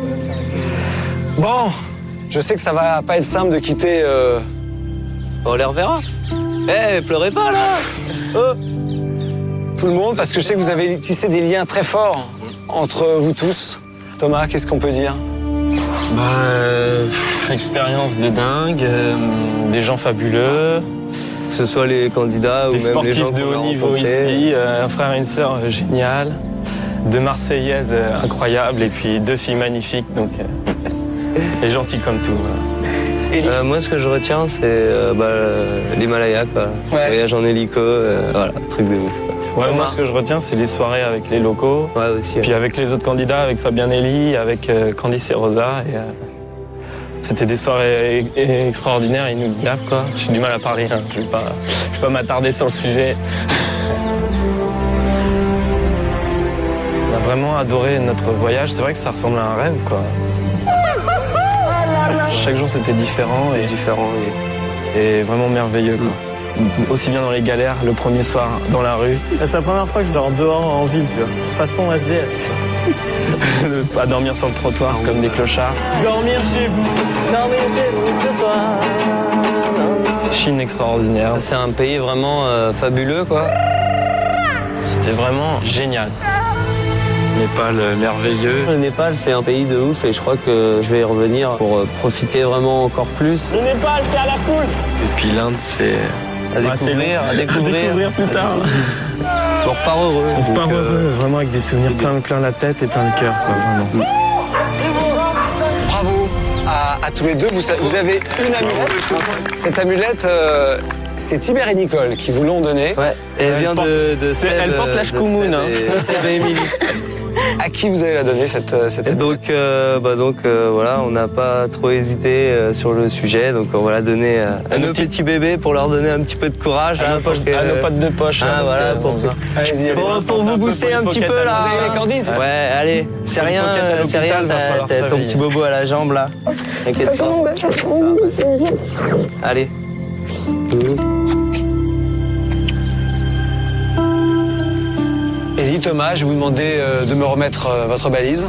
[SPEAKER 1] Bon, je sais que ça va pas être simple de quitter... Euh...
[SPEAKER 17] On les reverra. Eh, hey, pleurez pas, là. Oh.
[SPEAKER 1] Tout le monde, parce que je sais que vous avez tissé des liens très forts entre vous tous. Thomas, qu'est-ce qu'on peut dire?
[SPEAKER 9] Bah, euh, expérience de dingue, euh, des gens fabuleux.
[SPEAKER 17] Que ce soit les candidats ou
[SPEAKER 9] des
[SPEAKER 17] même les
[SPEAKER 9] sportifs
[SPEAKER 17] gens
[SPEAKER 9] de
[SPEAKER 17] qu'on a
[SPEAKER 9] haut niveau
[SPEAKER 17] rencontrés.
[SPEAKER 9] ici, euh, un frère et une sœur euh, génial, deux Marseillaises euh, incroyables et puis deux filles magnifiques, donc euh, et gentilles comme tout. Voilà.
[SPEAKER 17] Euh, moi, ce que je retiens, c'est euh, bah, l'Himalaya, quoi.
[SPEAKER 1] Ouais.
[SPEAKER 17] Voyage en hélico, euh, voilà, truc de ouf. Quoi.
[SPEAKER 9] Ouais, moi, ce que je retiens, c'est les soirées avec les locaux,
[SPEAKER 17] ouais, aussi,
[SPEAKER 9] puis
[SPEAKER 17] ouais.
[SPEAKER 9] avec les autres candidats, avec Fabien Nelly, avec euh, Candice et Rosa. Et, euh, c'était des soirées e- e- extraordinaires, inoubliables, quoi. J'ai du mal à parler, hein. Je vais pas, je vais pas m'attarder sur le sujet. On a vraiment adoré notre voyage. C'est vrai que ça ressemble à un rêve, quoi. Chaque jour, c'était différent.
[SPEAKER 17] C'est
[SPEAKER 9] et,
[SPEAKER 17] différent, oui.
[SPEAKER 9] et vraiment merveilleux, quoi. Aussi bien dans les galères, le premier soir dans la rue. C'est la première fois que je dors dehors en ville, tu vois. Façon S D F. Pas dormir sur le trottoir comme des clochards. Dormir chez vous, dormir chez vous ce soir. Chine extraordinaire.
[SPEAKER 17] C'est un pays vraiment euh, fabuleux, quoi.
[SPEAKER 9] C'était vraiment génial. Népal euh, merveilleux.
[SPEAKER 17] Le Népal, c'est un pays de ouf et je crois que je vais y revenir pour euh, profiter vraiment encore plus.
[SPEAKER 9] Le Népal, c'est à la poule. Et puis l'Inde, c'est
[SPEAKER 17] À découvrir, à découvrir.
[SPEAKER 9] À découvrir plus tard.
[SPEAKER 17] On repart heureux.
[SPEAKER 9] On repart
[SPEAKER 17] donc,
[SPEAKER 9] heureux,
[SPEAKER 17] euh,
[SPEAKER 9] vraiment avec des souvenirs plein, plein la tête et plein le cœur, quoi, vraiment.
[SPEAKER 1] Bravo à, à tous les deux. Vous, sa- vous avez une amulette. Cette amulette, euh, c'est Tibère et Nicole qui vous l'ont donnée.
[SPEAKER 17] Ouais, et elle vient
[SPEAKER 9] porte-
[SPEAKER 17] de, de
[SPEAKER 9] c'est-
[SPEAKER 17] Seb,
[SPEAKER 9] elle porte la
[SPEAKER 17] de
[SPEAKER 9] Shkumun,
[SPEAKER 17] Seb
[SPEAKER 9] hein.
[SPEAKER 17] et- Seb et Émilie.
[SPEAKER 1] À qui vous allez la donner, cette, euh, cette
[SPEAKER 17] Et donc, euh, bah donc euh, voilà, on n'a pas trop hésité euh, sur le sujet, donc on va la donner euh, à nos petits bébés pour leur donner un petit peu de courage.
[SPEAKER 9] À
[SPEAKER 17] hein,
[SPEAKER 9] nos
[SPEAKER 17] pour
[SPEAKER 9] poches-
[SPEAKER 17] que-
[SPEAKER 9] à nos potes de poche,
[SPEAKER 17] Ah,
[SPEAKER 9] hein, parce
[SPEAKER 17] voilà,
[SPEAKER 9] qu'elles
[SPEAKER 17] pour,
[SPEAKER 9] ont besoin.
[SPEAKER 1] Allez-y,
[SPEAKER 17] pour,
[SPEAKER 1] allez-y.
[SPEAKER 17] pour vous booster un petit peu là.
[SPEAKER 1] Vous avez les Candice?
[SPEAKER 17] Ouais, allez, c'est
[SPEAKER 9] Pour une
[SPEAKER 17] rien,
[SPEAKER 9] pocket à
[SPEAKER 17] c'est rien,
[SPEAKER 9] l'hôpital, va
[SPEAKER 17] t'as-
[SPEAKER 9] falloir
[SPEAKER 17] t'as
[SPEAKER 9] se
[SPEAKER 17] ton
[SPEAKER 9] réveiller.
[SPEAKER 17] petit bobo à la jambe là. T'inquiète pas. Allez.
[SPEAKER 1] Élie, Thomas, je vais vous demander euh, de me remettre euh, votre balise.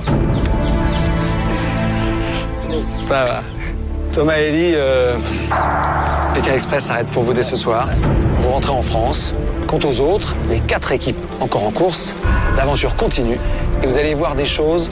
[SPEAKER 1] Voilà. Thomas et Élie, euh, Pékin Express s'arrête pour vous dès ce soir. Vous rentrez en France. Quant aux autres, les quatre équipes encore en course, l'aventure continue et vous allez voir des choses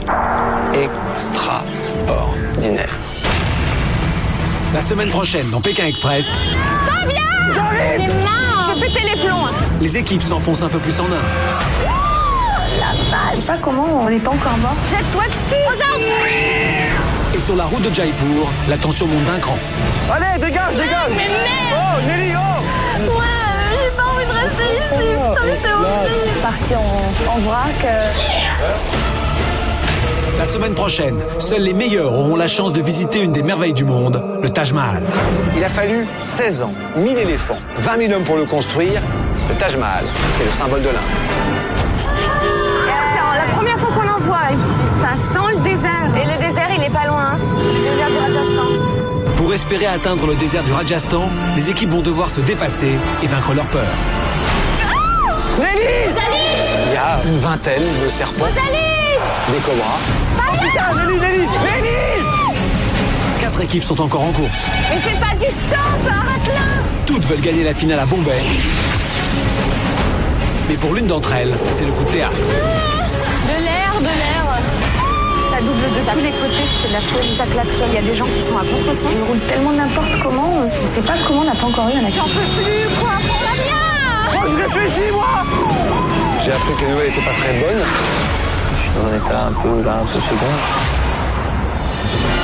[SPEAKER 1] extraordinaires.
[SPEAKER 7] La semaine prochaine, dans Pékin Express,
[SPEAKER 2] Fabien! J'arrive! Je vais péter les plombs.
[SPEAKER 7] les équipes s'enfoncent un peu plus en un.
[SPEAKER 2] Je sais pas comment, on n'est pas encore mort. Jette-toi dessus!
[SPEAKER 7] Et sur la route de Jaipur, la tension monte d'un cran.
[SPEAKER 1] Allez, dégage, dégage!
[SPEAKER 2] Mais merde!
[SPEAKER 1] Oh, Nelly, oh!
[SPEAKER 2] Ouais, j'ai pas envie de rester ici. Putain, mais c'est horrible.
[SPEAKER 18] C'est parti en, en vrac. euh.
[SPEAKER 7] La semaine prochaine, seuls les meilleurs auront la chance de visiter une des merveilles du monde, le Taj Mahal.
[SPEAKER 1] Il a fallu seize ans, mille éléphants, vingt mille hommes pour le construire. Le Taj Mahal est le symbole de l'Inde.
[SPEAKER 2] C'est la première fois qu'on en voit ici. Ça sent le désert. Et le désert, il est pas loin. Le désert du Rajasthan.
[SPEAKER 7] Pour espérer atteindre le désert du Rajasthan, les équipes vont devoir se dépasser et vaincre leur peur.
[SPEAKER 1] Nelly!
[SPEAKER 2] Salut!
[SPEAKER 1] Il y a une vingtaine de serpents, des cobras.
[SPEAKER 20] Oh putain, Nelly, Nelly, Nelly!
[SPEAKER 7] Quatre équipes sont encore en course.
[SPEAKER 2] Mais fais pas du stop, arrête-la!
[SPEAKER 7] Toutes veulent gagner la finale à Bombay. Mais pour l'une d'entre elles, c'est le coup de théâtre.
[SPEAKER 2] De l'air, de l'air. Ça double de tous les côtés, c'est de la folie, ça klaxonne. Il y a des gens qui sont à contresens. Ils roulent tellement n'importe comment. Je sais pas comment on n'a pas encore eu un accident. J'en peux plus, quoi, pour la bien!
[SPEAKER 20] Moi, je réfléchis, moi!
[SPEAKER 1] J'ai appris que les nouvelles n'étaient pas très bonnes.
[SPEAKER 21] Je suis dans un état un peu, là, un peu second.